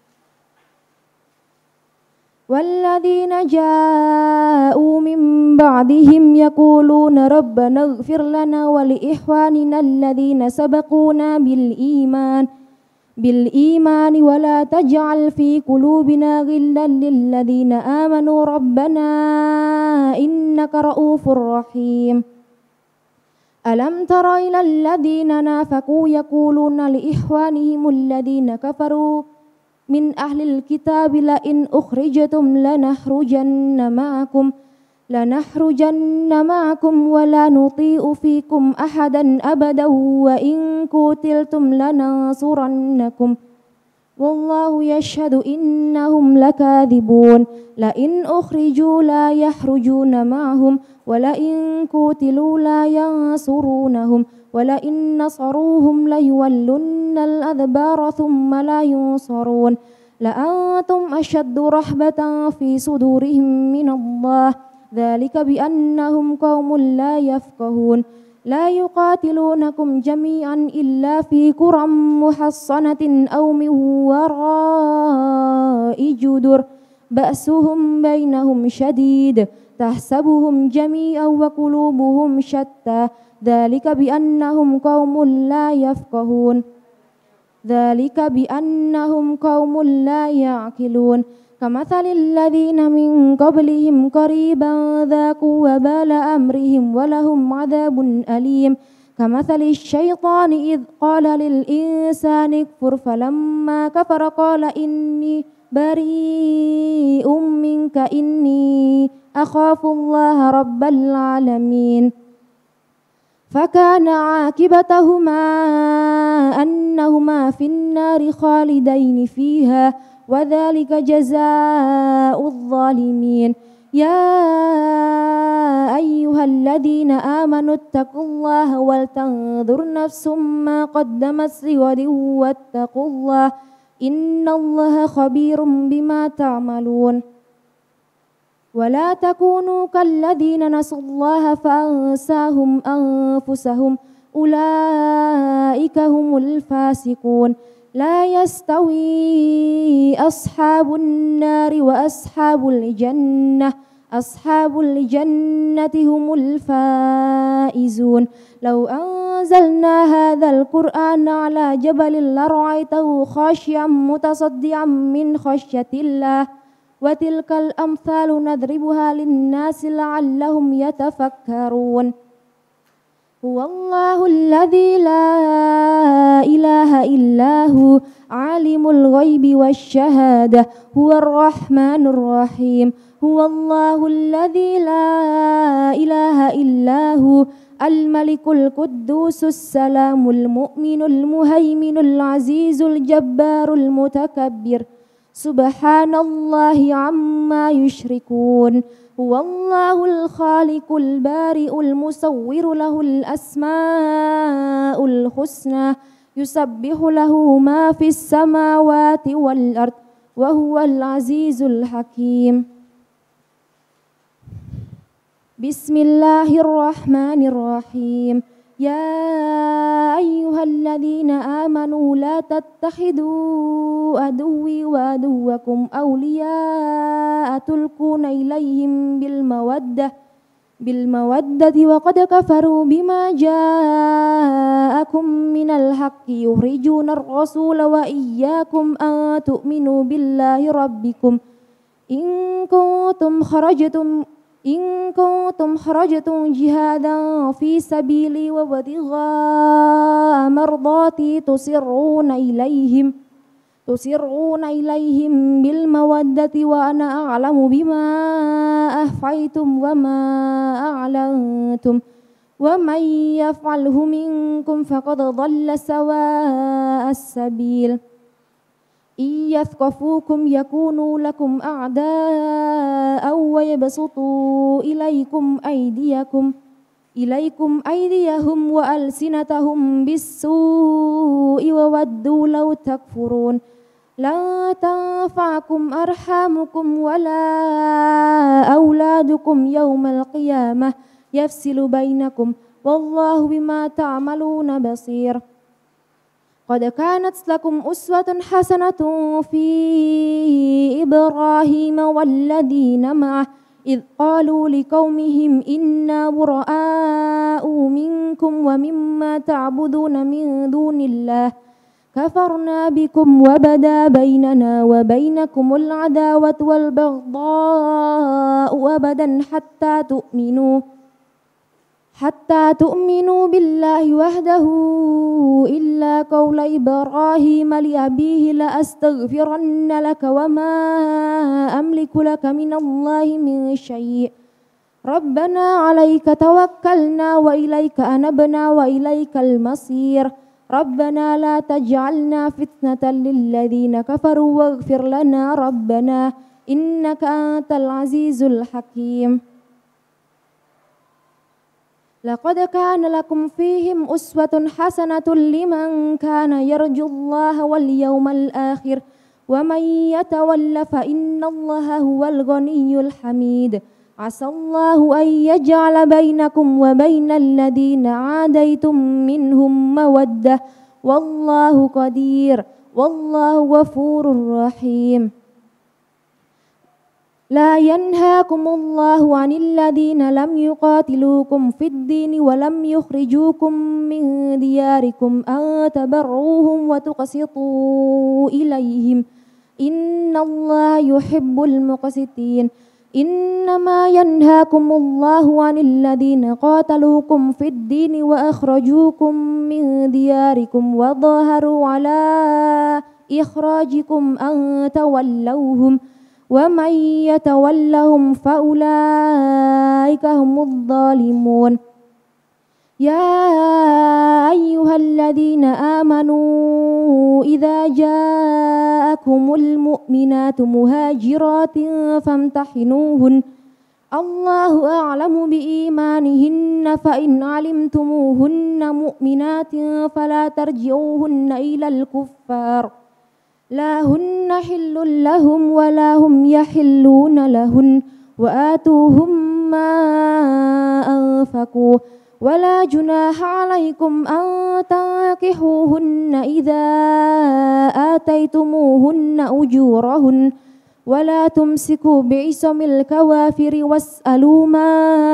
والذين جاءوا من بعدهم يقولون ربنا اغفر لنا ولإخواننا الذين سبقونا بالإيمان بالإيمان ولا تجعل في قلوبنا غلا للذين آمنوا ربنا إنك رؤوف رحيم ألم تر إلى الذين نافقوا يقولون لإخوانهم الذين كفروا من أهل الكتاب لئن أخرجتم لنخرجن معكم لنخرجن معكم ولا نطيع فيكم أحدا أبدا وإن قتلتم لننصرنكم والله يشهد إنهم لكاذبون لئن أخرجوا لا يخرجون معهم ولئن قتلوا لا ينصرونهم ولئن نصروهم ليولن الأدبار ثم لا ينصرون لأنتم أشد رهبة في صدورهم من الله ذلك بأنهم قوم لا يفقهون لا يقاتلونكم جميعا إلا في قرى محصنة أو من وراء جدر بأسهم بينهم شديد تحسبهم جميعا وقلوبهم شتى ذلك بأنهم قوم لا يفقهون ذلك بأنهم قوم لا يعقلون كمثل الذين من قبلهم قريبا ذاقوا وبال أمرهم ولهم عذاب أليم كمثل الشيطان إذ قال للإنسان اكفر فلما كفر قال إني بريء منك إني أخاف الله رب العالمين فكان عاقبتهما أنهما في النار خالدين فيها وذلك جزاء الظالمين يا أيها الذين آمنوا اتقوا الله ولتنظر نفس ما قدمت لغد واتقوا الله إن الله خبير بما تعملون ولا تكونوا كالذين نسوا الله فأنساهم أنفسهم أولئك هم الفاسقون لا يستوي أصحاب النار وأصحاب الجنة أصحاب الجنة هم الفائزون لو أنزلنا هذا القرآن على جبل لرأيته خاشعا متصدعا من خشية الله وتلك الأمثال نضربها للناس لعلهم يتفكرون هو الله الذي لا إله إلا هو عالم الغيب والشهادة هو الرحمن الرحيم هو الله الذي لا إله إلا هو الملك القدوس السلام المؤمن المهيمن العزيز الجبار المتكبر سبحان الله عما يشركون هو الله الخالق البارئ المصور له الأسماء الحسنى يسبح له ما في السماوات والأرض وهو العزيز الحكيم. Bismillahirrahmanirrahim. Ya ayyuhalladzina amanu la tattakhidhu aduwwi wa aduwwakum awliya'a tulquna ilaihim bil mawaddah bil mawaddati wa qad kafaru bima ja'akum minal haqqi yukhrijuna ar-rasula wa iyyakum an tu'minu billahi rabbikum in kuntum kharajtum in kuntum kharajtum jihadan fi sabili wa ibtigha'a mardati tusirruna ilaihim tusirruna ilaihim bil mawaddati wa ana a'lamu bima ahfaytum wa ma a'lantum wa man yaf'alhu minkum faqad dhalla sawa'as sabil iyathqafukum yakunu lakum a'da'aw wa yabsutu ilaikum aydiyakum ilaikum aydiyahum wa alsinatahum bis-su'i wa waddu law takfurun la tanfa'akum arhamukum wala auladukum yawmal qiyamah yafsilu bainakum wallahu bima ta'maluna basir. Qad kanat lakum uswatun hasanatun fi Ibrahim walladina ma'ah idh qalu liqaumihim inna bura'a'u minkum wa mimma ta'buduna min dunillah kafarna bikum wa bada bainana wa bainakumul adawatu wal baghdha'u abadan hatta tu'minu hatta tu'minu billahi wahdahu illa qawla Ibrahim li abihi la astaghfiranna laka wa ma amliku laka minallahi min syai' Rabbana 'alaika tawakkalna wa ilaika anabna wa ilaikal masir Rabbana la taj'alna fitnatan lilladzina kafaru waghfir lana Rabbana innaka antal azizul hakim. Laqad kana lakum fihim uswatun hasanatun liman kana yarjullaha wal yawmal akhir wa man yatawalla fa innallaha huwal ghaniyyul hamid. Asallahu an yaj'ala bainakum wa bainal ladina 'adaitum minhum mawaddah wallahu qadir wallahu ghafurur rahim. La yanhaakumullahu 'anil ladina lam yuqatilukum fid dini wa lam yukhrijukum min diyarikum an tabarruhum wa tuqsitu ilaihim innallaha yuhibbul muqsitin. Innama yanhaakumullahu 'anil ladina qataluukum fid dini wa akhrajukum min diyarikum wa dhaharu 'ala ikhrajikum an tawallawhum wa man yatawallahum fa ulaika humudz zalimun. Ya ayyuhalladzina amanu idza ja'akumul mu'minatu muhajiratin famtahinuhun Allahu a'lamu biimanihinna fa in 'alimtumuhunna mu'minatin fala tarji'uhunna ilal kuffar la hunna hillun lahum wa la hum yahilluna lahun wa atuhum ma anfaqu wala junaha 'alaikum an tankihuhunna idza ataitumuhunna ujurahun wala tumsiku bi'isamil kawafiri was'alu ma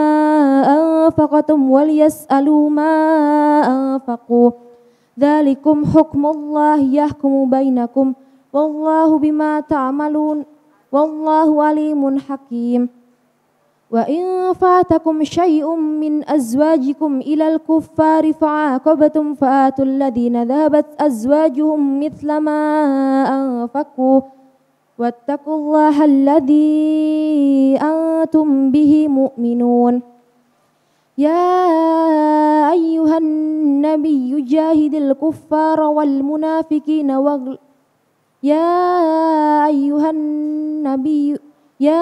anfaqatum wal yas'alu ma anfaqu dzalikum hukmullahi yahkumu bainakum wallahu bima ta'malun wallahu alimun hakim. Wa in fatakum syai'um min azwajikum ilal kuffari fa'aqabtum fa'atul ladina dhahabat azwajuhum mithla ma anfaqu wattaqullaha alladhi antum bihi mu'minun. Ya ayyuhan nabiyyu jahidil kuffara wal munafiqina waghl Ya ayyuhan nabiyyu ya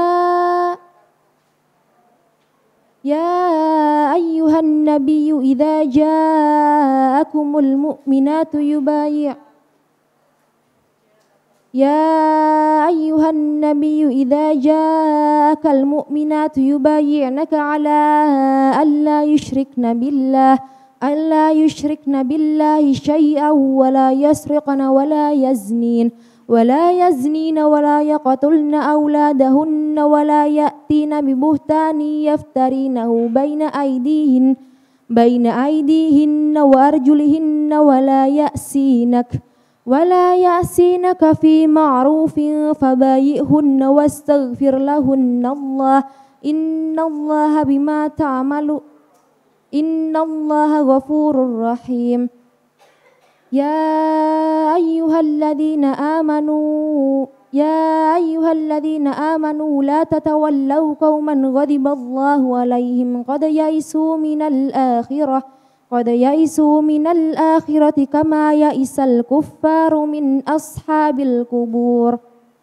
Ya ayyuhan nabiyyu idza ja'akumul mu'minatu yubayyi' يا أيها النبي إذا جاءك المؤمنات يبايعنك على ألا يشركن بالله ألا يشركن بالله شيئا ولا يسرقن ولا يزنين ولا يزنين ولا يقتلن أولادهن ولا يأتين ببهتان يفترينه بين أيديهن بين أيديهن وأرجلهن ولا يأسينك ولا يأسينك في معروف فبايئهن واستغفر لهن الله إن الله بما تعمل إن الله غفور رحيم. يا أيها الذين آمنوا يا أيها الذين آمنوا لا تتولوا قوما غضب الله عليهم قد يئسوا من الآخرة قد يئسوا من الآخرة كما يئس الكفار من أصحاب القبور.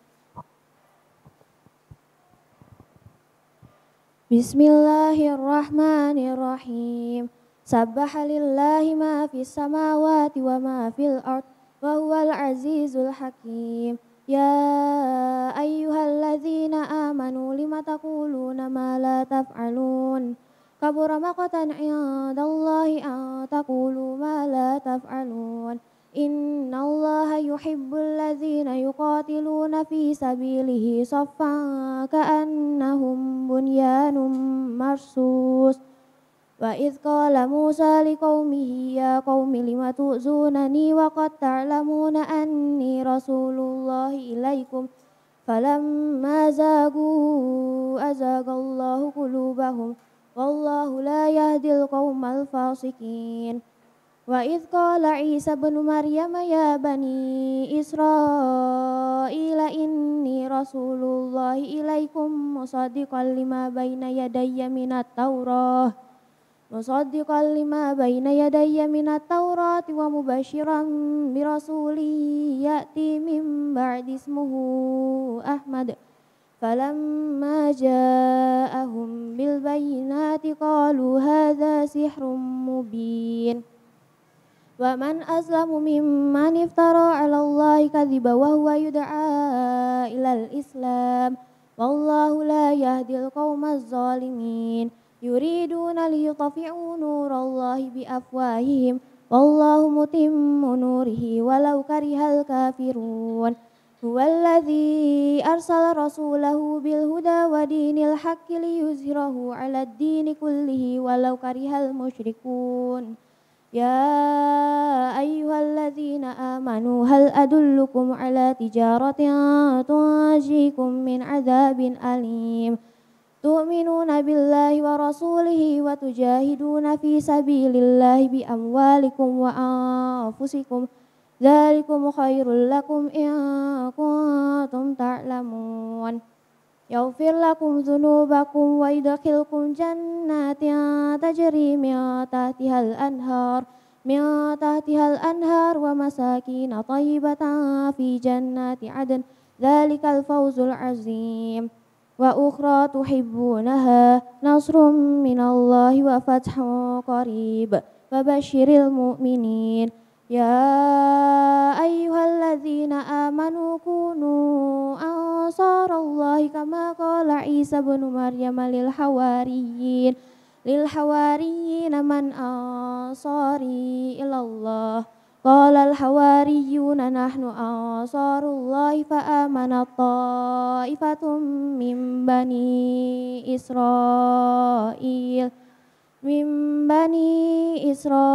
بسم الله الرحمن الرحيم. سبح لله ما في السماوات وما في الأرض وهو العزيز الحكيم. يا أيها الذين آمنوا لم تقولون ما لا تفعلون كبر مقتا عند الله أن تقولوا ما لا تفعلون إن الله يحب الذين يقاتلون في سبيله صفا كأنهم بنيان مرصوص. وإذ قال موسى لقومه يا قوم لم تؤذونني وقد تعلمون أني رسول الله إليكم فلما زاغوا أزاغ الله قلوبهم والله لا يهدي القوم الفاسقين. وإذ قال عيسى بن مريم يا بني إسرائيل إني رسول الله إليكم مصدقا لما بين يدي من التوراة مصدقا لما بين يدي من التوراة ومبشرا برسول يأتي من بعد اسمه أحمد فلما جاءهم بالبينات قالوا هذا سحر مبين. ومن أظلم ممن افترى على الله كذبا وهو يدعى إلى الإسلام والله لا يهدي القوم الظالمين. يريدون ليطفئوا نور الله بأفواههم والله متم نوره ولو كره الكافرون. هو الذي أرسل رسوله بالهدى ودين الحق ليظهره على الدين كله ولو كره المشركون. يا أيها الذين آمنوا هل أدلكم على تجارة تنجيكم من عذاب أليم تؤمنون بالله ورسوله وتجاهدون في سبيل الله بأموالكم وأنفسكم ذلكم خير لكم إن كنتم تعلمون. يغفر لكم ذنوبكم ويدخلكم جنات تجري من تحتها الأنهار من تحتها الأنهار ومساكين طيبة في جنات عدن ذلك الفوز العظيم. وأخرى تحبونها نصر من الله وفتح قريب فبشر المؤمنين. يا أيها الذين آمنوا كونوا أنصار الله كما قال عيسى بن مريم للحواريين للحواريين من أنصاري إلى الله قال الحواريون نحن أنصار الله فآمنت طائفة من بني إسرائيل من بني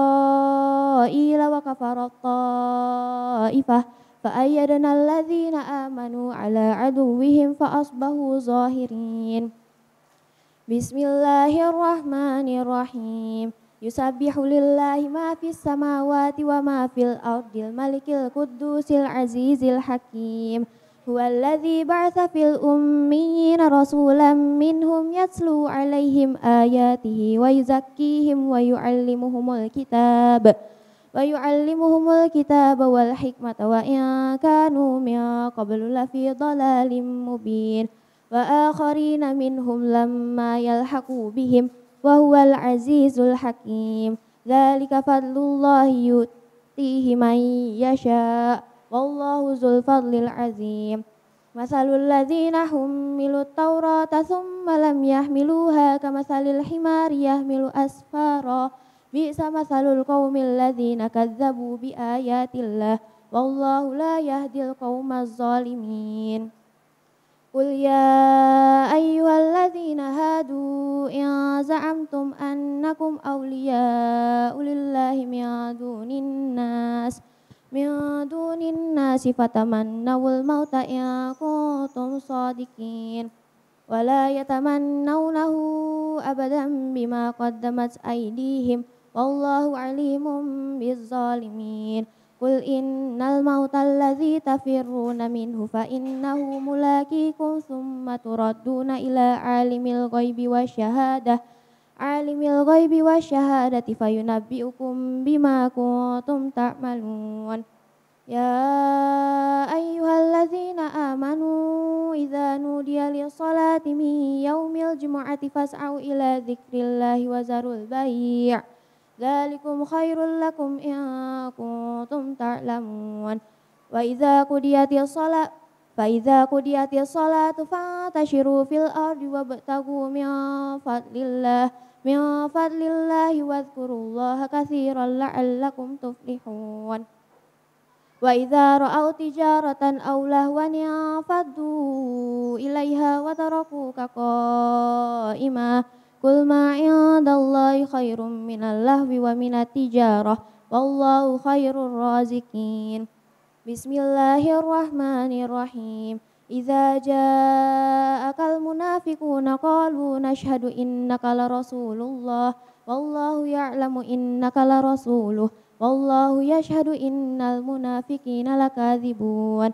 إسرائيل وكفرت طائفة فأيدنا الذين آمنوا على عدوهم فأصبحوا ظاهرين. بسم الله الرحمن الرحيم. يسبح لله ما في السماوات وما في الأرض الملك القدوس العزيز الحكيم. هو الذي بعث في الأميين رسولا منهم يتلو عليهم آياته ويزكيهم ويعلمهم الكتاب ويعلمهم الكتاب والحكمة وإن كانوا من قبل لفي ضلال مبين. وآخرين منهم لما يلحقوا بهم وهو العزيز الحكيم. ذلك فضل الله يؤتيه من يشاء والله ذو الفضل العظيم مثل الذين حملوا التوراة ثم لم يحملوها كمثل الحمار يحمل أسفارا بئس مثل القوم الذين كذبوا بآيات الله والله لا يهدي القوم الظالمين قل يا أيها الذين هادوا إن زعمتم أنكم أولياء لله من دون الناس من دون الناس فتمنوا الموت إن كنتم صادقين ولا يتمنونه أبدا بما قدمت أيديهم والله عليم بالظالمين قل إن الموت الذي تفرون منه فإنه ملاقيكم ثم تردون إلى عالم الغيب والشهادة عالم الغيب والشهادة فينبئكم بما كنتم تعملون يا أيها الذين آمنوا إذا نودي للصلاة من يوم الجمعة فاسعوا إلى ذكر الله وذروا البيع ذلكم خير لكم إن كنتم تعلمون وإذا قضيت الصلاة فإذا قضيت الصلاة فانتشروا في الأرض وابتغوا من فضل الله من فضل الله واذكروا الله كثيرا لعلكم تفلحون وإذا رأوا تجارة أو لهوا انفضوا إليها وتركوك قائما قل ما عند الله خير من اللهو ومن التجارة والله خير الرازقين بسم الله الرحمن الرحيم إذا جاءك المنافقون قالوا نشهد إنك لرسول الله والله يعلم إنك لرسوله والله يشهد إن المنافقين لكاذبون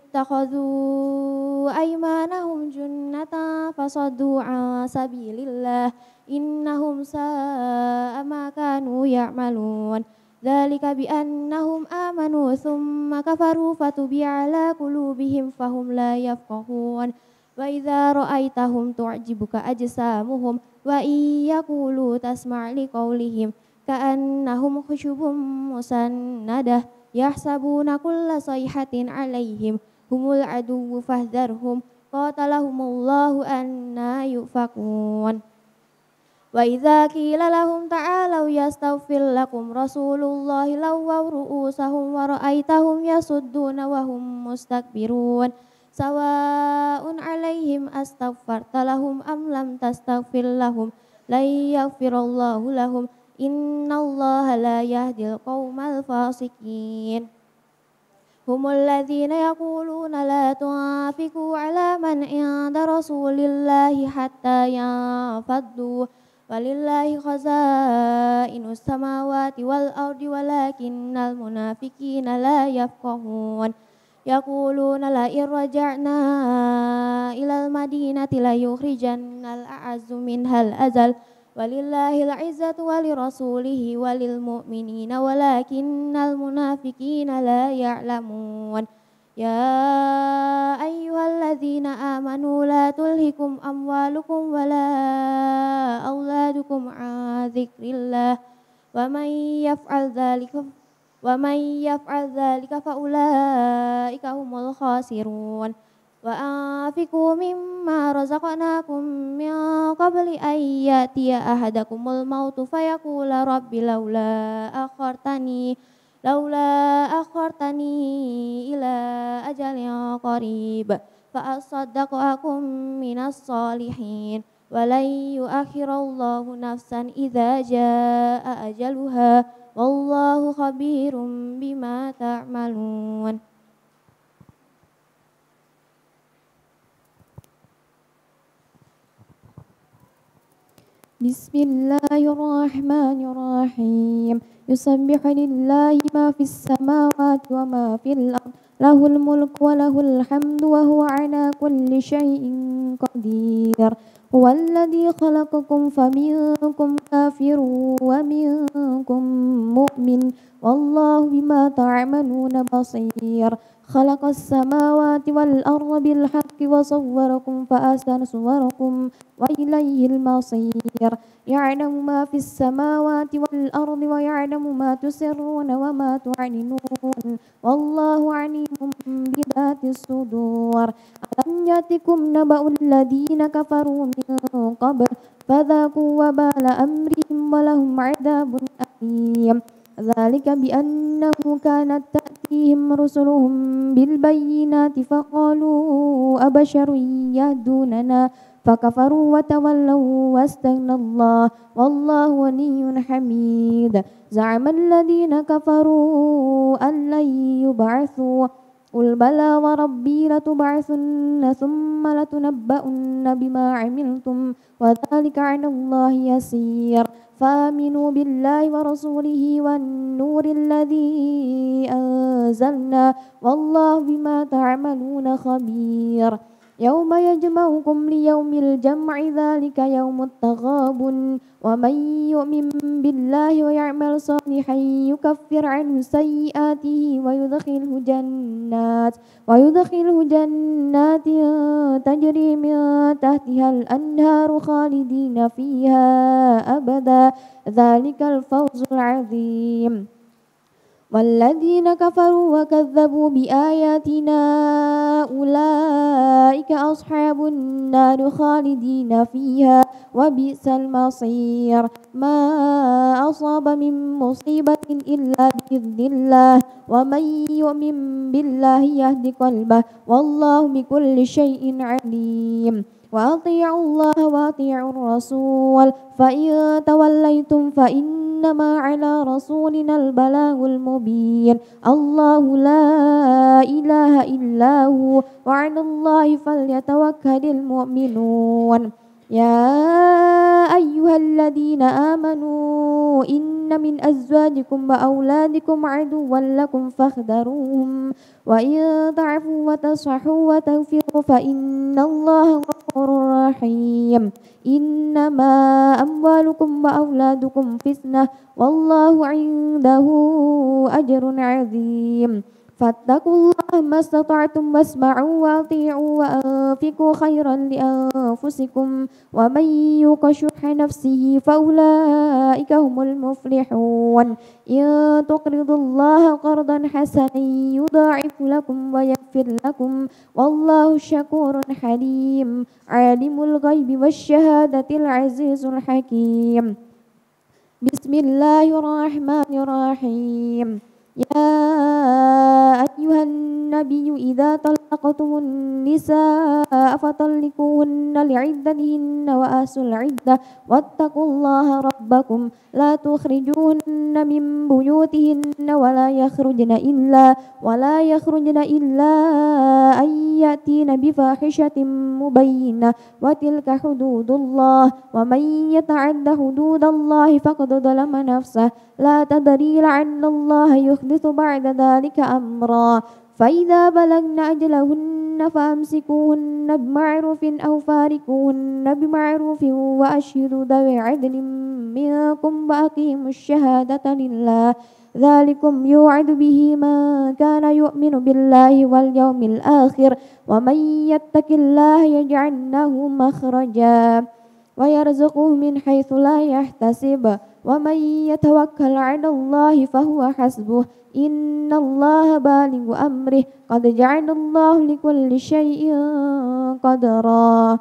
اتخذوا أيمانهم جنة فصدوا عن سبيل الله إنهم ساء ما كانوا يعملون ذلك بأنهم آمنوا ثم كفروا فتبع على قلوبهم فهم لا يفقهون وإذا رأيتهم تعجبك أجسامهم وإن يقولوا تسمع لقولهم كأنهم خشب مسندة يحسبون كل صيحة عليهم هم العدو فاحذرهم قاتلهم الله أنا يؤفكون وإذا قيل لهم تعالوا يستغفر لكم رسول الله لووا رؤوسهم ورأيتهم يصدون وهم مستكبرون سواء عليهم أستغفرت لهم أم لم تستغفر لهم لن يغفر الله لهم إن الله لا يهدي القوم الفاسقين هم الذين يقولون لا تنفقوا على من عند رسول الله حتى ينفضوا ولله خزائن السماوات والأرض ولكن المنافقين لا يفقهون يقولون لئن رجعنا إلى المدينة ليخرجن الأعز منها الأذل ولله العزة ولرسوله وللمؤمنين ولكن المنافقين لا يعلمون يا أيها الذين آمنوا لا تلهكم أموالكم ولا أولادكم عن ذكر الله ومن يفعل ذلك ومن يفعل ذلك فأولئك هم الخاسرون وأنفقوا مما رزقناكم من قبل أن يأتي أحدكم الموت فيقول رب لولا أخرتني لولا أخرتني إلى أجل قريب فأصدق أكن من الصالحين ولن يؤخر الله نفسا إذا جاء أجلها والله خبير بما تعملون بسم الله الرحمن الرحيم يسبح لله ما في السماوات وما في الأرض له الملك وله الحمد وهو على كل شيء قدير هو الذي خلقكم فمنكم كافر ومنكم مؤمن والله بما تعملون بصير خلق السماوات والأرض بالحق وصوركم فأحسن صوركم وإليه المصير يعلم ما في السماوات والأرض ويعلم ما تسرون وما تعلنون والله عليم بذات الصدور ألم يأتكم نبأ الذين كفروا من قبل فذاقوا وبال أمرهم ولهم عذاب أليم ذلك بأنه كانت تأتيهم رسلهم بالبينات فقالوا أبشر يهدوننا فكفروا وتولوا واستغنى الله والله غني حميد زعم الذين كفروا أن لن يبعثوا قل بلى وربي لتبعثن ثم لتنبؤن بما عملتم وذلك على الله يسير فآمنوا بالله ورسوله والنور الذي أنزلنا والله بما تعملون خبير يوم يجمعكم ليوم الجمع ذلك يوم التغابن ومن يؤمن بالله ويعمل صالحا يكفر عنه سيئاته ويدخله جنات ويدخله جنات تجري من تحتها الأنهار خالدين فيها أبدا ذلك الفوز العظيم والذين كفروا وكذبوا بآياتنا أولئك أصحاب النار خالدين فيها وبئس المصير ما أصاب من مصيبة إلا بإذن الله ومن يؤمن بالله يهد قلبه والله بكل شيء عليم وأطيعوا الله وأطيعوا الرسول فإن توليتم فإنما على رسولنا البلاغ المبين الله لا إله إلا هو وعلى الله فليتوكل المؤمنون يا أيها الذين آمنوا إن من أزواجكم وأولادكم عدوا لكم فاحذروهم وإن تعفوا وتصفحوا وتغفروا فإن الله غفور رحيم إنما أموالكم وأولادكم فتنة والله عنده أجر عظيم فاتقوا الله ما استطعتم واسمعوا وأطيعوا وأنفقوا خيرا لأنفسكم ومن يوق شح نفسه فأولئك هم المفلحون إن تقرضوا الله قرضا حسنا يضاعف لكم ويغفر لكم والله شكور حليم عالم الغيب والشهادة العزيز الحكيم بسم الله الرحمن الرحيم يا أيها النبي إذا طلقتم النساء فطلقوهن لعدتهن وآتوا العدة واتقوا الله ربكم لا تخرجوهن من بيوتهن ولا يخرجن إلا ولا يخرجن إلا أن يأتين بفاحشة مبينة وتلك حدود الله ومن يتعد حدود الله فقد ظلم نفسه لا تدري لعل الله يحدث بعد ذلك أمرا فإذا بلغن أجلهن فأمسكوهن بمعروف أو فارقوهن بمعروف وأشهدوا ذوي عدل منكم وأقيموا الشهادة لله ذلكم يوعد به من كان يؤمن بالله واليوم الآخر ومن يتق الله يجعل له مخرجا ويرزقه من حيث لا يحتسب ومن يتوكل على الله فهو حسبه إن الله بالغ أمره قد جعل الله لكل شيء قدرا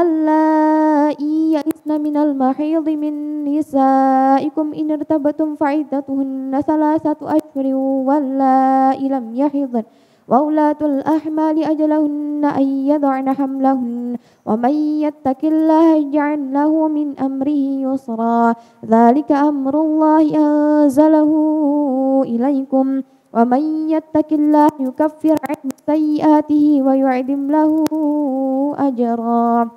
واللائي يئسن من المحيض من نسائكم إن ارتبتم فعدتهن ثلاثة أشهر واللائي لم يحضن وأولاة الأحمال أجلهن أن يضعن حملهن ومن يتق الله يجعل له من أمره يسرا ذلك أمر الله أنزله إليكم ومن يتق الله يكفر عنه سيئاته ويعظم له أجرا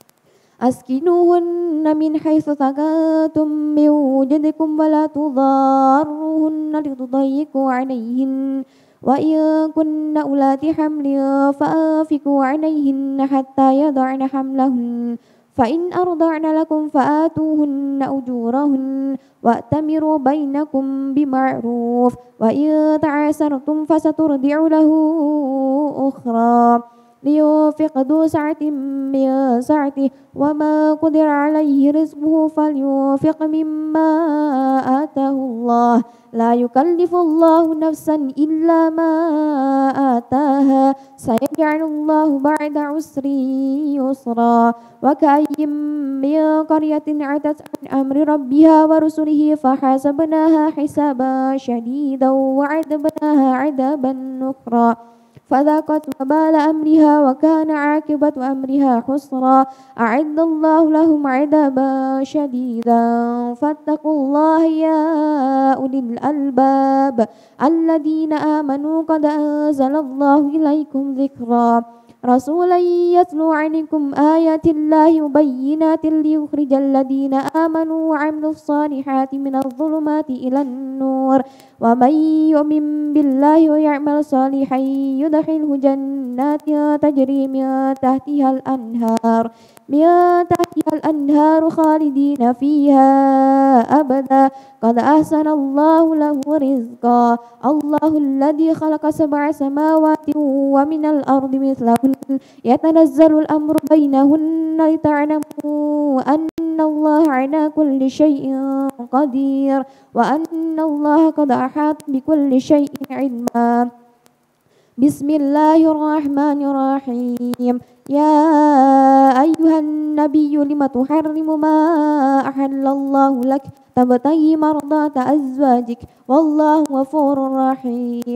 أسكنوهن من حيث سكنتم من وجدكم ولا تضاروهن لتضيقوا عليهن وإن كن أولات حمل فأنفقوا عليهن حتى يضعن حملهن فإن أرضعن لكم فآتوهن أجورهن وأتمروا بينكم بمعروف وإن تعاسرتم فسترضع له أخرى لينفق ذو سعة من سعته وما قدر عليه رزقه فلينفق مما آتاه الله لا يكلف الله نفسا إلا ما آتاها سيجعل الله بعد عسر يسرا وكأي من قرية عتت عن أمر ربها ورسله فحاسبناها حسابا شديدا وعذبناها عذابا نكرا فذاقت وبال أمرها وكان عاقبة أمرها خسرا أعد الله لهم عذابا شديدا فاتقوا الله يا أولي الألباب الذين آمنوا قد أنزل الله إليكم ذكرا رسولا يتلو عليكم آيات الله مبينات ليخرج الذين آمنوا وعملوا الصالحات من الظلمات إلى النور ومن يؤمن بالله ويعمل صالحا يدخله جنات تجري من تحتها الأنهار من تحتها الأنهار خالدين فيها أبدا قد أحسن الله له رزقا الله الذي خلق سبع سماوات ومن الأرض مثلهن يتنزل الأمر بينهن لتعلموا أن الله على كل شيء قدير وأن الله قد أحاط بكل شيء علما بسم الله الرحمن الرحيم يا أيها النبي لم تحرم ما أحل الله لك تبتغي مرضات أزواجك والله غفور رحيم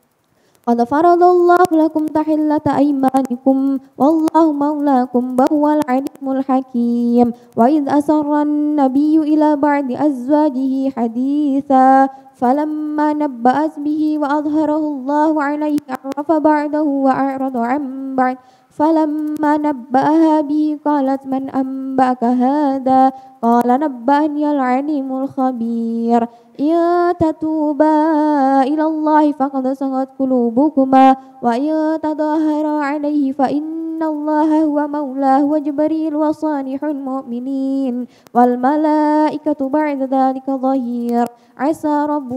قد فرض الله لكم تحلة أيمانكم والله مولاكم وهو العليم الحكيم وإذ أسر النبي إلى بعض أزواجه حديثا فلما نبأت به وأظهره الله عليه عرف بعده وأعرض عن بعد فلما نبأها به قالت من أنبأك هذا قال نبأني العليم الخبير إن تتوبا إلى الله فقد صغت قلوبكما وإن تظاهرا عليه فإن الله هو مولاه وجبريل وصالح المؤمنين والملائكة بعد ذلك ظهير عسى ربه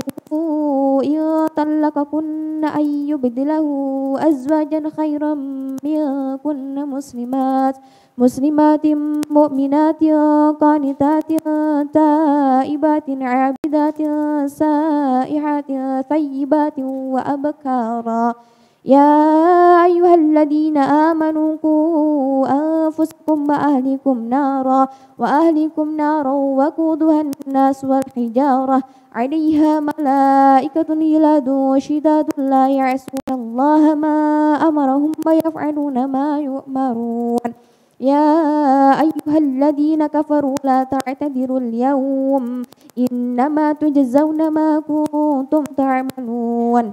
إن طلقكن أن يبدله أزواجا خيرا منكن مسلمات مسلمات مؤمنات قانتات تائبات عابدات سائحات ثيبات وأبكارا يا أيها الذين آمنوا قوا أنفسكم وأهلكم نارا وأهلكم نارا وقودها الناس والحجارة عليها ملائكة غلاظ شداد لا يعصون الله ما أمرهم ويفعلون ما يؤمرون يا أيها الذين كفروا لا تعتذروا اليوم إنما تجزون ما كنتم تعملون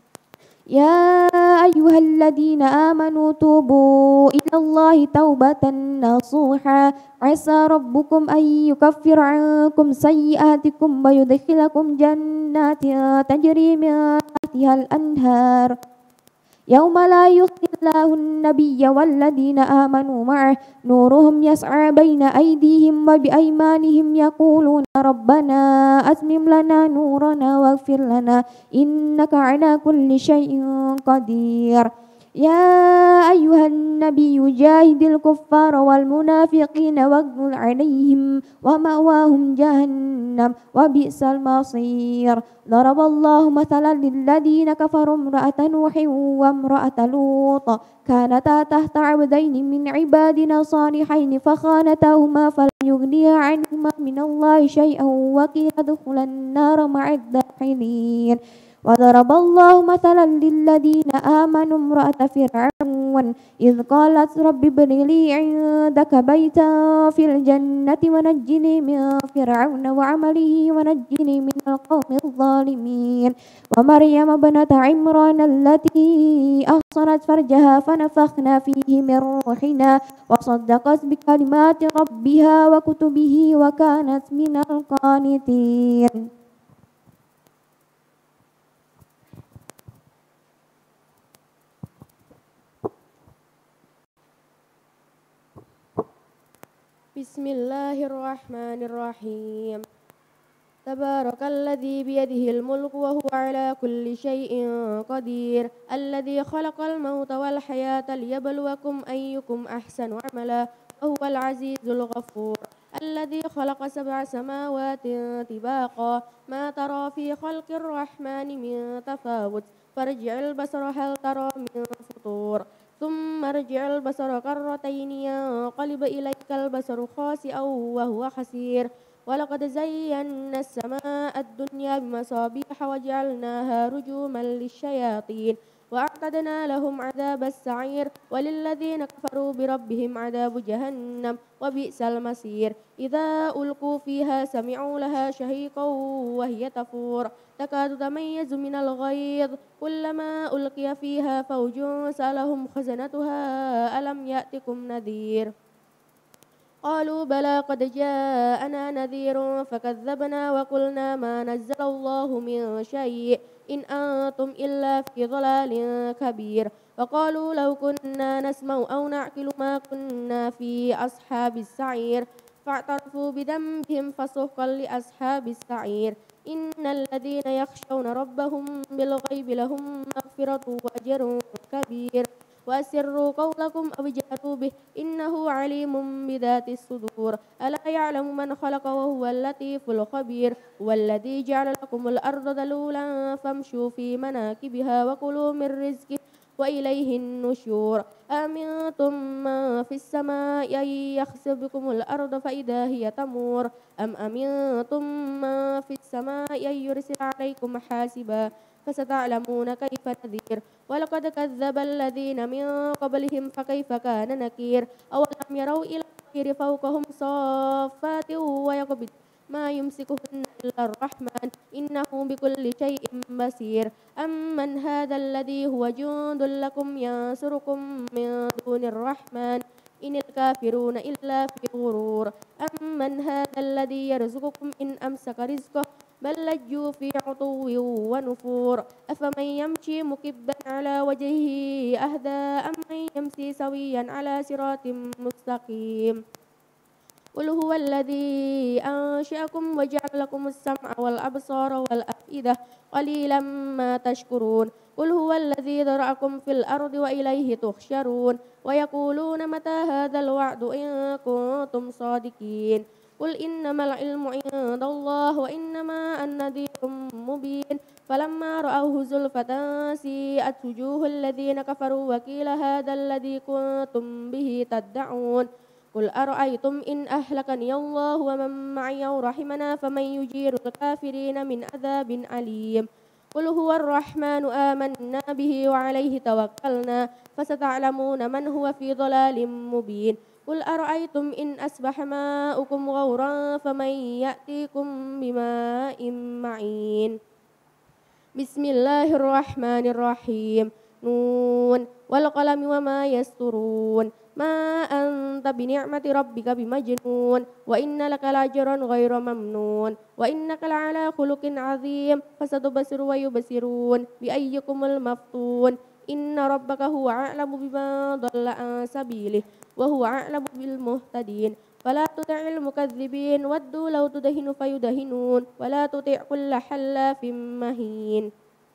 يا أيها الذين آمنوا توبوا إلى الله توبة نصوحا عسى ربكم أن يكفر عنكم سيئاتكم ويدخلكم جنات تجري من تحتها الأنهار يوم لا يخزي الله النبي والذين آمنوا معه نورهم يسعى بين أيديهم وبأيمانهم يقولون ربنا أتمم لنا نورنا واغفر لنا إنك على كل شيء قدير يا أيها النبي جاهد الكفار والمنافقين واغلظ عليهم ومأواهم جهنم وبئس المصير ضرب الله مثلا للذين كفروا امرأة نوح وامرأة لوط كانتا تحت عبدين من عبادنا صالحين فخانتاهما فلم يغنيا عنهما من الله شيئا وقيل ادخلا النار مع الداخلين وضرب الله مثلا للذين آمنوا امرأة فرعون إذ قالت رب ابن لي عندك بيتا في الجنة ونجني من فرعون وعمله ونجني من القوم الظالمين ومريم ابنة عمران التي أحصنت فرجها فنفخنا فيه من روحنا وصدقت بكلمات ربها وكتبه وكانت من القانتين. Bismillahirrahmanirrahim. Tabarakalladzi biyadihi al-mulku wa huwa ala kulli syai'in qadir. Alladzi khalaqal mauta wal hayata liyabluwakum ayyukum ahsanu amala wa huwal azizul ghafur. Alladzi khalaqa sab'a samawati tibaqa ma tara fi khalqir rahmani min tafawut. Farji'il basara hal tara min futur. ثم ارجع البصر كرتين ينقلب إليك البصر خاسئا وهو خسير ولقد زينا السماء الدنيا بمصابيح وجعلناها رجوما للشياطين وأعتدنا لهم عذاب السعير وللذين كفروا بربهم عذاب جهنم وبئس المصير إذا ألقوا فيها سمعوا لها شهيقا وهي تفور تكاد تميز من الغيظ كلما ألقي فيها فوج سألهم خزنتها ألم يأتكم نذير قالوا بلى قد جاءنا نذير فكذبنا وقلنا ما نزل الله من شيء إن أنتم إلا في ضلال كبير وقالوا لو كنا نسمع أو نعقل ما كنا في أصحاب السعير فاعترفوا بذنبهم فسحقا لأصحاب السعير إن الذين يخشون ربهم بالغيب لهم مغفرة وأجر كبير وأسروا قولكم أو اجهروا به إنه عليم بذات الصدور ألا يعلم من خلق وهو اللطيف الخبير والذي جعل لكم الأرض ذلولا فامشوا في مناكبها وكلوا من رزقه وإليه النشور أمنتم من في السماء أن يخسف بكم الأرض فإذا هي تمور أم أمنتم من في السماء أن يرسل عليكم حاسبا فستعلمون كيف نذير ولقد كذب الذين من قبلهم فكيف كان نكير أولم يروا إلى الطير فوقهم صافات ويقبض ما يمسكهن إلا الرحمن إنه بكل شيء بصير أمن هذا الذي هو جند لكم ينصركم من دون الرحمن إن الكافرون إلا في غرور أمن هذا الذي يرزقكم إن أمسك رزقه بل لجوا في عتو ونفور أفمن يمشي مكبا على وجهه أهدى أمن يمشي سويا على صراط مستقيم قل هو الذي أنشأكم وجعل لكم السمع والأبصار والأفئدة قليلا ما تشكرون قل هو الذي ذرأكم في الأرض وإليه تحشرون ويقولون متى هذا الوعد إن كنتم صادقين قل إنما العلم عند الله وإنما أنا نذير مبين فلما رأوه زلفة سيئت وجوه الذين كفروا وقيل هذا الذي كنتم به تدعون قل أرأيتم إن أهلكني الله ومن معي أو رحمنا فمن يجير الكافرين من عذاب أليم قل هو الرحمن آمنا به وعليه توكلنا فستعلمون من هو في ضلال مبين قل أرأيتم إن أصبح ماؤكم غورا فمن يأتيكم بماء معين بسم الله الرحمن الرحيم نون والقلم وما يسطرون ما أنت بنعمة ربك بمجنون وإن لك لأجرا غير ممنون وإنك لعلى خلق عظيم فستبصر ويبصرون بأيكم المفتون إن ربك هو أعلم بما ضل عن سبيله وهو أعلم بالمهتدين فلا تطع المكذبين ودوا لو تدهن فيدهنون ولا تطع كل حلاف مهين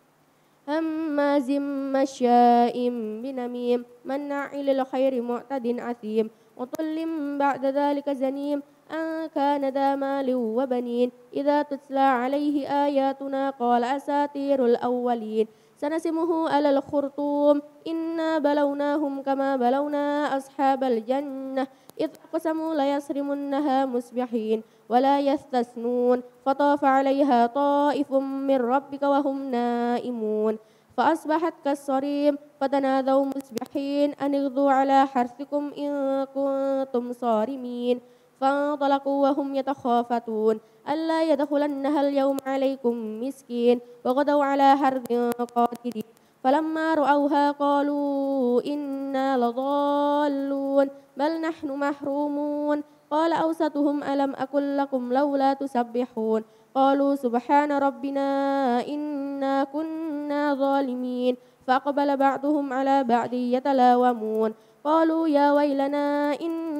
هماز مشاء بنميم مناع للخير معتد أثيم عتل بعد ذلك زنيم أن كان ذا مال وبنين إذا تتلى عليه آياتنا قال أساطير الأولين سنسمه على الخرطوم إنا بلوناهم كما بلونا أصحاب الجنة إذ أقسموا ليصرمنها مصبحين ولا يستثنون فطاف عليها طائف من ربك وهم نائمون فأصبحت كالصريم فتنادوا مصبحين أن اغدوا على حرثكم إن كنتم صارمين فانطلقوا وهم يتخافتون ألا يدخلنها اليوم عليكم مسكين وغدوا على حرد قادرين فلما رأوها قالوا إنا لضالون بل نحن محرومون قال أوسطهم ألم أقل لكم لولا تسبحون قالوا سبحان ربنا إنا كنا ظالمين فأقبل بعضهم على بعض يتلاومون قالوا يا ويلنا إن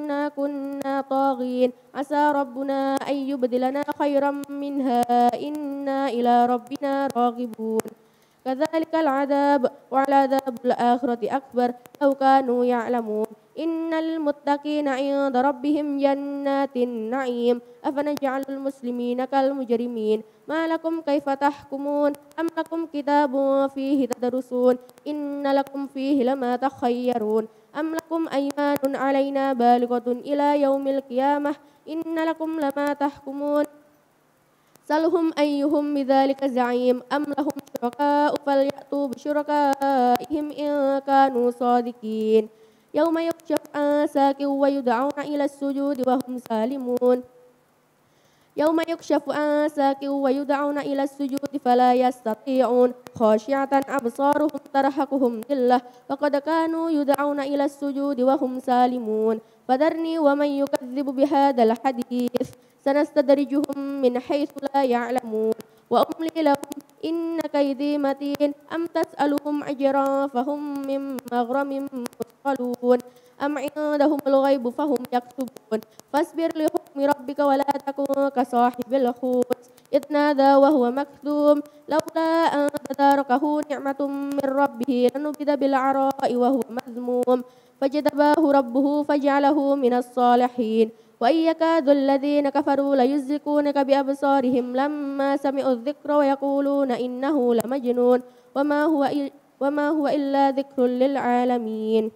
إنا كنا طاغين عسى ربنا أن يبدلنا خيرا منها إنا إلى ربنا راغبون كذلك العذاب والعذاب الآخرة أكبر لو كانوا يعلمون إن المتقين عند ربهم جنات النعيم أفنجعل المسلمين كالمجرمين ما لكم كيف تحكمون أم لكم كتاب فيه تدرسون إن لكم فيه لما تخيرون أم لكم أيمان علينا بالغة إلى يوم القيامة إن لكم لما تحكمون سلهم أيهم بذلك زعيم أم لهم شركاء فليأتوا بشركائهم إن كانوا صادقين يوم يكشف عن ساق ويدعون إلى السجود وهم سالمون يوم يكشف عن ساق ويدعون إلى السجود فلا يستطيعون خاشعة أبصارهم ترهقهم ذلة وقد كانوا يدعون إلى السجود وهم سالمون فذرني ومن يكذب بهذا الحديث سنستدرجهم من حيث لا يعلمون وأملي لهم إن كيدي متين أم تسألهم أجرا فهم من مغرم مثقلون أم عندهم الغيب فهم يكتبون فاصبر لحكم ربك ولا تكن كصاحب الحوت إذ نادى وهو مكذوم لولا أن تداركه نعمة من ربه لنبذ بالعراء وهو مذموم فاجتباه ربه فجعله من الصالحين وإن يكاد الذين كفروا ليزلقونك بأبصارهم لما سمعوا الذكر ويقولون إنه لمجنون وما هو وما هو إلا ذكر للعالمين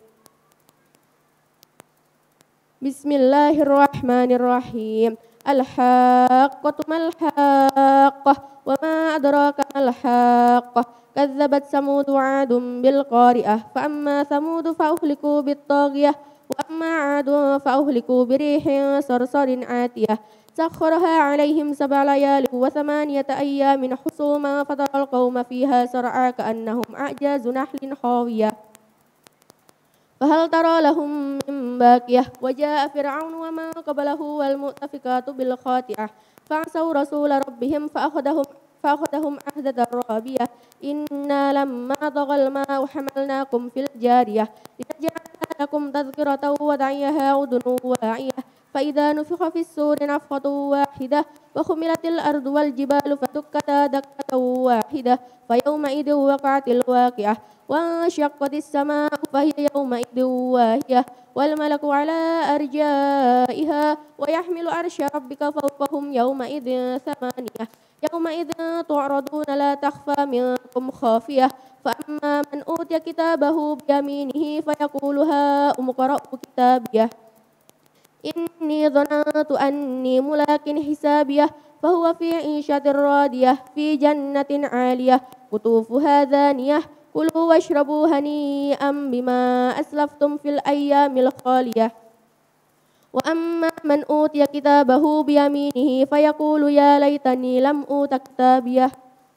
بسم الله الرحمن الرحيم الحاقة ما الحاقة وما أدراك ما الحاقة كذبت ثمود وعاد بالقارئة فأما ثمود فأهلكوا بالطاغية وأما عاد فأهلكوا بريح صرصر عاتية سخرها عليهم سبع ليال وثمانية أيام حسوما فترى القوم فيها سرعى كأنهم أعجاز نخل خاوية فهل ترى لهم من باقية وجاء فرعون وما قبله والمؤتفكات بالخاطئة فعصوا رسول ربهم فأخذهم فأخذهم أخذة رابية إنا لما طغى الماء حملناكم في الجارية لنجعلها لكم تذكرة ودعيها أذن واعية فإذا نفخ في السور نفخة واحدة وحملت الأرض والجبال فدكتا دكة واحدة فيومئذ وقعت الواقعة وانشقت السماء فهي يومئذ واهية والملك على أرجائها ويحمل عرش ربك فوقهم يومئذ ثمانية يومئذ تعرضون لا تخفى منكم خافية فأما من أوتي كتابه بيمينه فيقول هاؤم اقرءوا كتابيه إني ظننت أني ملاك حسابيه فهو في عيشة راضية في جنة عالية قطوفها دانية كلوا واشربوا هنيئا بما أسلفتم في الأيام الخالية وأما من أوتي كتابه بيمينه فيقول يا ليتني لم أوت كتابيه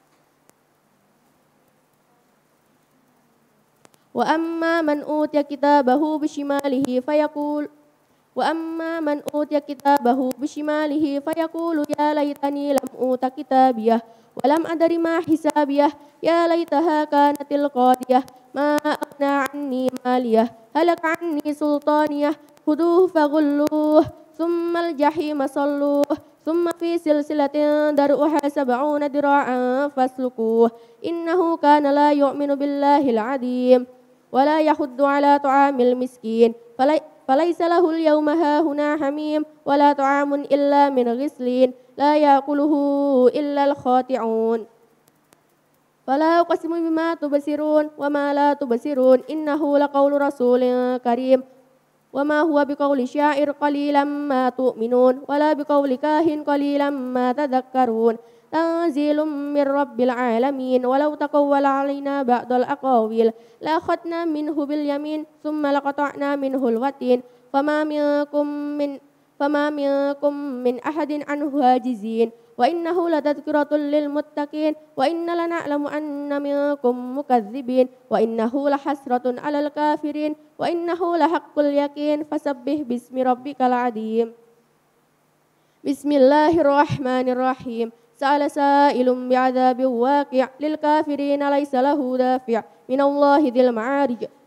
وأما من أوتي كتابه بشماله فيقول وأما من أوتي كتابه بشماله فيقول يا ليتني لم أوت كتابيه ولم أدر ما حسابيه يا ليتها كانت القاضية ما أغنى عني ماليه هلك عني سلطانيه خذوه فغلوه ثم الجحيم صلوه ثم في سلسلة درعها سبعون ذراعا فاسلكوه إنه كان لا يؤمن بالله العظيم ولا يحض على طعام المسكين فلي فليس له اليوم هاهنا حميم ولا طعام إلا من غسلين لا يأكله إلا الخاطعون فلا أقسم بما تبصرون وما لا تبصرون إنه لقول رسول كريم وما هو بقول شاعر قليلا ما تؤمنون ولا بقول كاهن قليلا ما تذكرون تنزيل من رب العالمين ولو تقول علينا بعض الأقاويل لأخذنا منه باليمين ثم لقطعنا منه الوتين فما منكم من فما منكم من أحد عنه هاجزين وإنه لتذكرة للمتقين وإن لنعلم أن منكم مكذبين وإنه لحسرة على الكافرين وإنه لحق اليقين فسبح باسم ربك العظيم بسم الله الرحمن الرحيم سأل سائل بعذاب واقع للكافرين ليس له دافع من الله ذي المعارج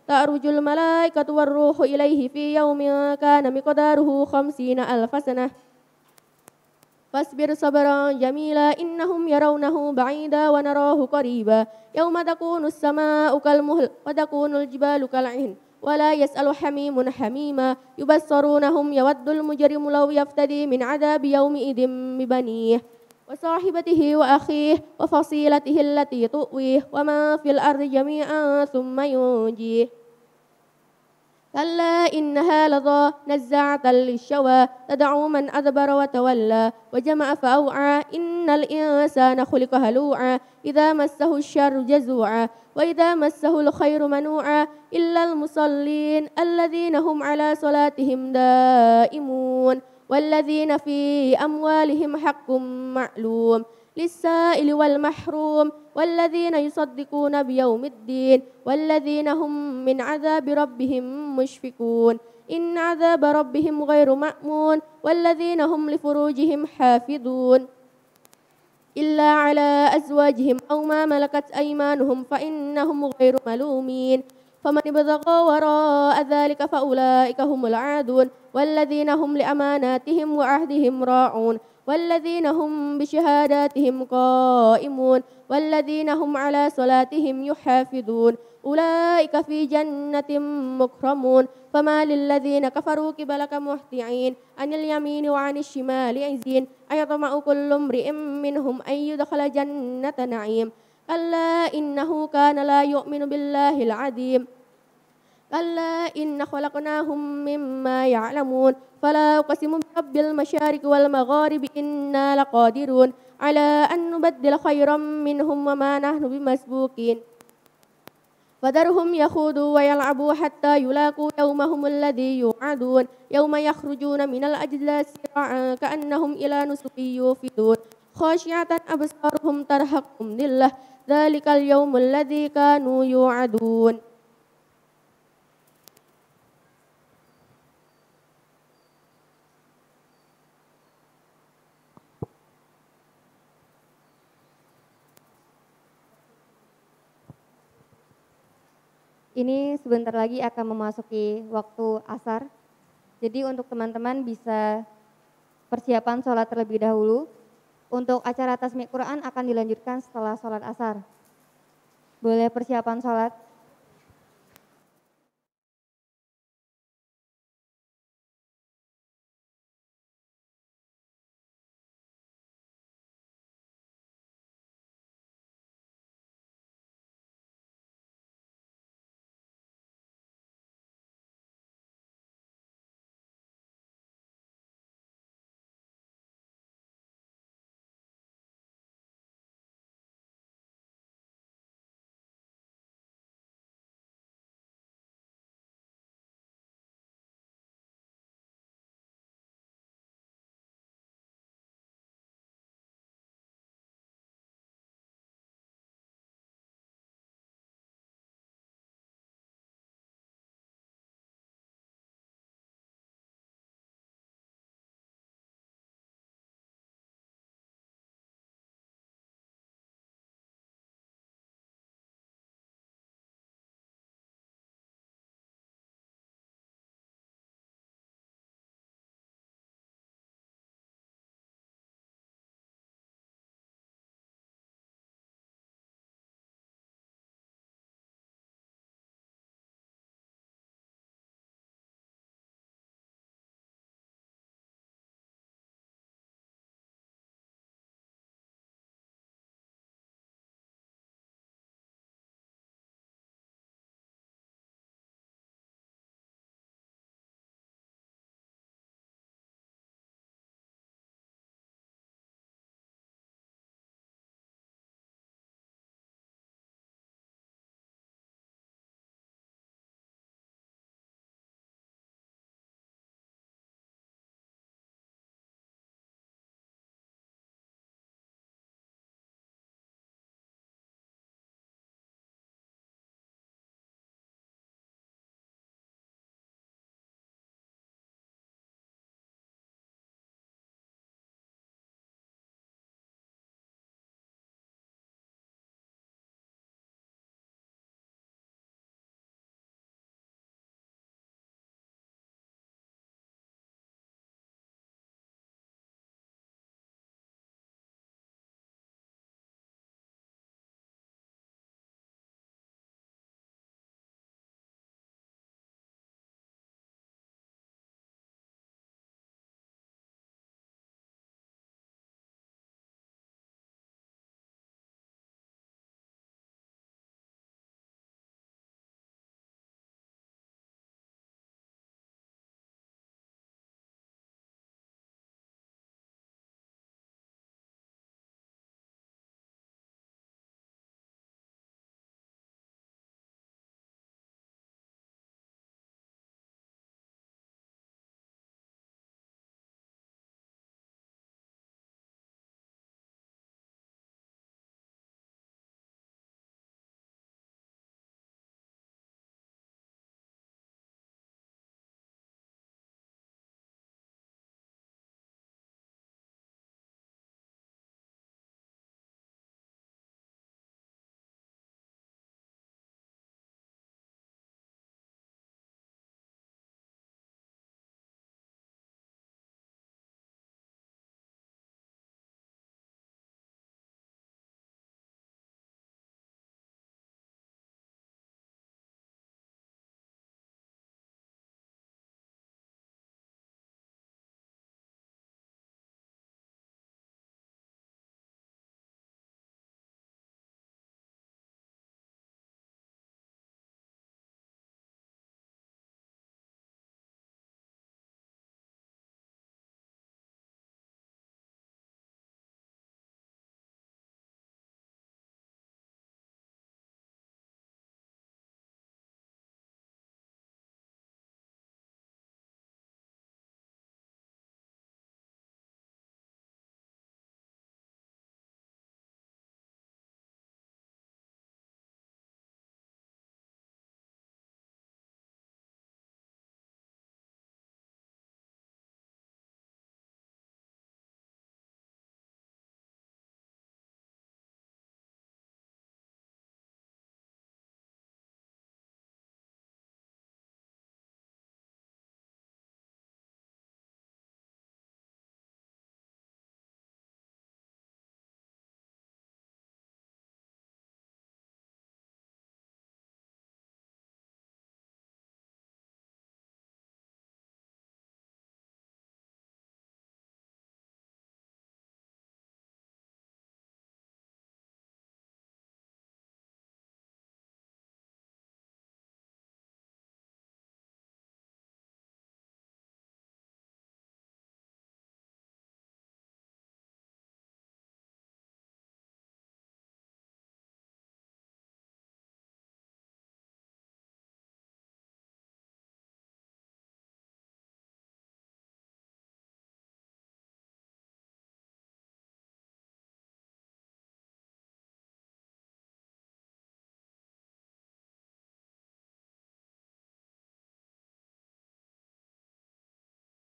تعرج الملائكة والروح إليه في يوم كان مقداره خمسين ألف سنة فاصبر صبرا جميلا إنهم يرونه بعيدا ونراه قريبا يوم تكون السماء كالمهل وتكون الجبال كالعهن ولا يسأل حميم حميما يبصرونهم يود المجرم لو يفتدي من عذاب يومئذ ببنيه وصاحبته وأخيه وفصيلته التي تؤويه وما في الأرض جميعا ثم ينجيه كلا إنها لظى نزاعة للشوى تدعو من أدبر وتولى وجمع فأوعى إن الإنسان خلق هلوعا إذا مسه الشر جزوعا وإذا مسه الخير منوعا إلا المصلين الذين هم على صلاتهم دائمون والذين في أموالهم حق معلوم للسائل والمحروم والذين يصدقون بيوم الدين والذين هم من عذاب ربهم مشفقون إن عذاب ربهم غير مأمون والذين هم لفروجهم حافظون إلا على أزواجهم أو ما ملكت أيمانهم فإنهم غير ملومين فمن ابتغى وراء ذلك فأولئك هم العادون والذين هم لأماناتهم وعهدهم راعون والذين هم بشهاداتهم قائمون والذين هم على صلاتهم يحافظون أولئك في جنة مكرمون فما للذين كفروا قبلك مهطعين عن اليمين وعن الشمال عزين أيطمع كل امرئ منهم أن يدخل جنة نعيم كلا إنه كان لا يؤمن بالله العظيم كلا إن خلقناهم مما يعلمون فلا أقسم برب المشارق والمغارب إنا لقادرون على أن نبدل خيرا منهم وما نحن بمسبوقين فذرهم يخوضوا ويلعبوا حتى يلاقوا يومهم الذي يوعدون يوم يخرجون من الأجداث سراعا كأنهم إلى نصب يوفدون خاشعة أبصارهم ترهقهم ذلة ذلك اليوم الذي كانوا يوعدون. Ini sebentar lagi akan memasuki waktu asar. Jadi untuk teman-teman bisa persiapan sholat terlebih dahulu. Untuk acara tasmi' Quran akan dilanjutkan setelah sholat asar. Boleh persiapan sholat.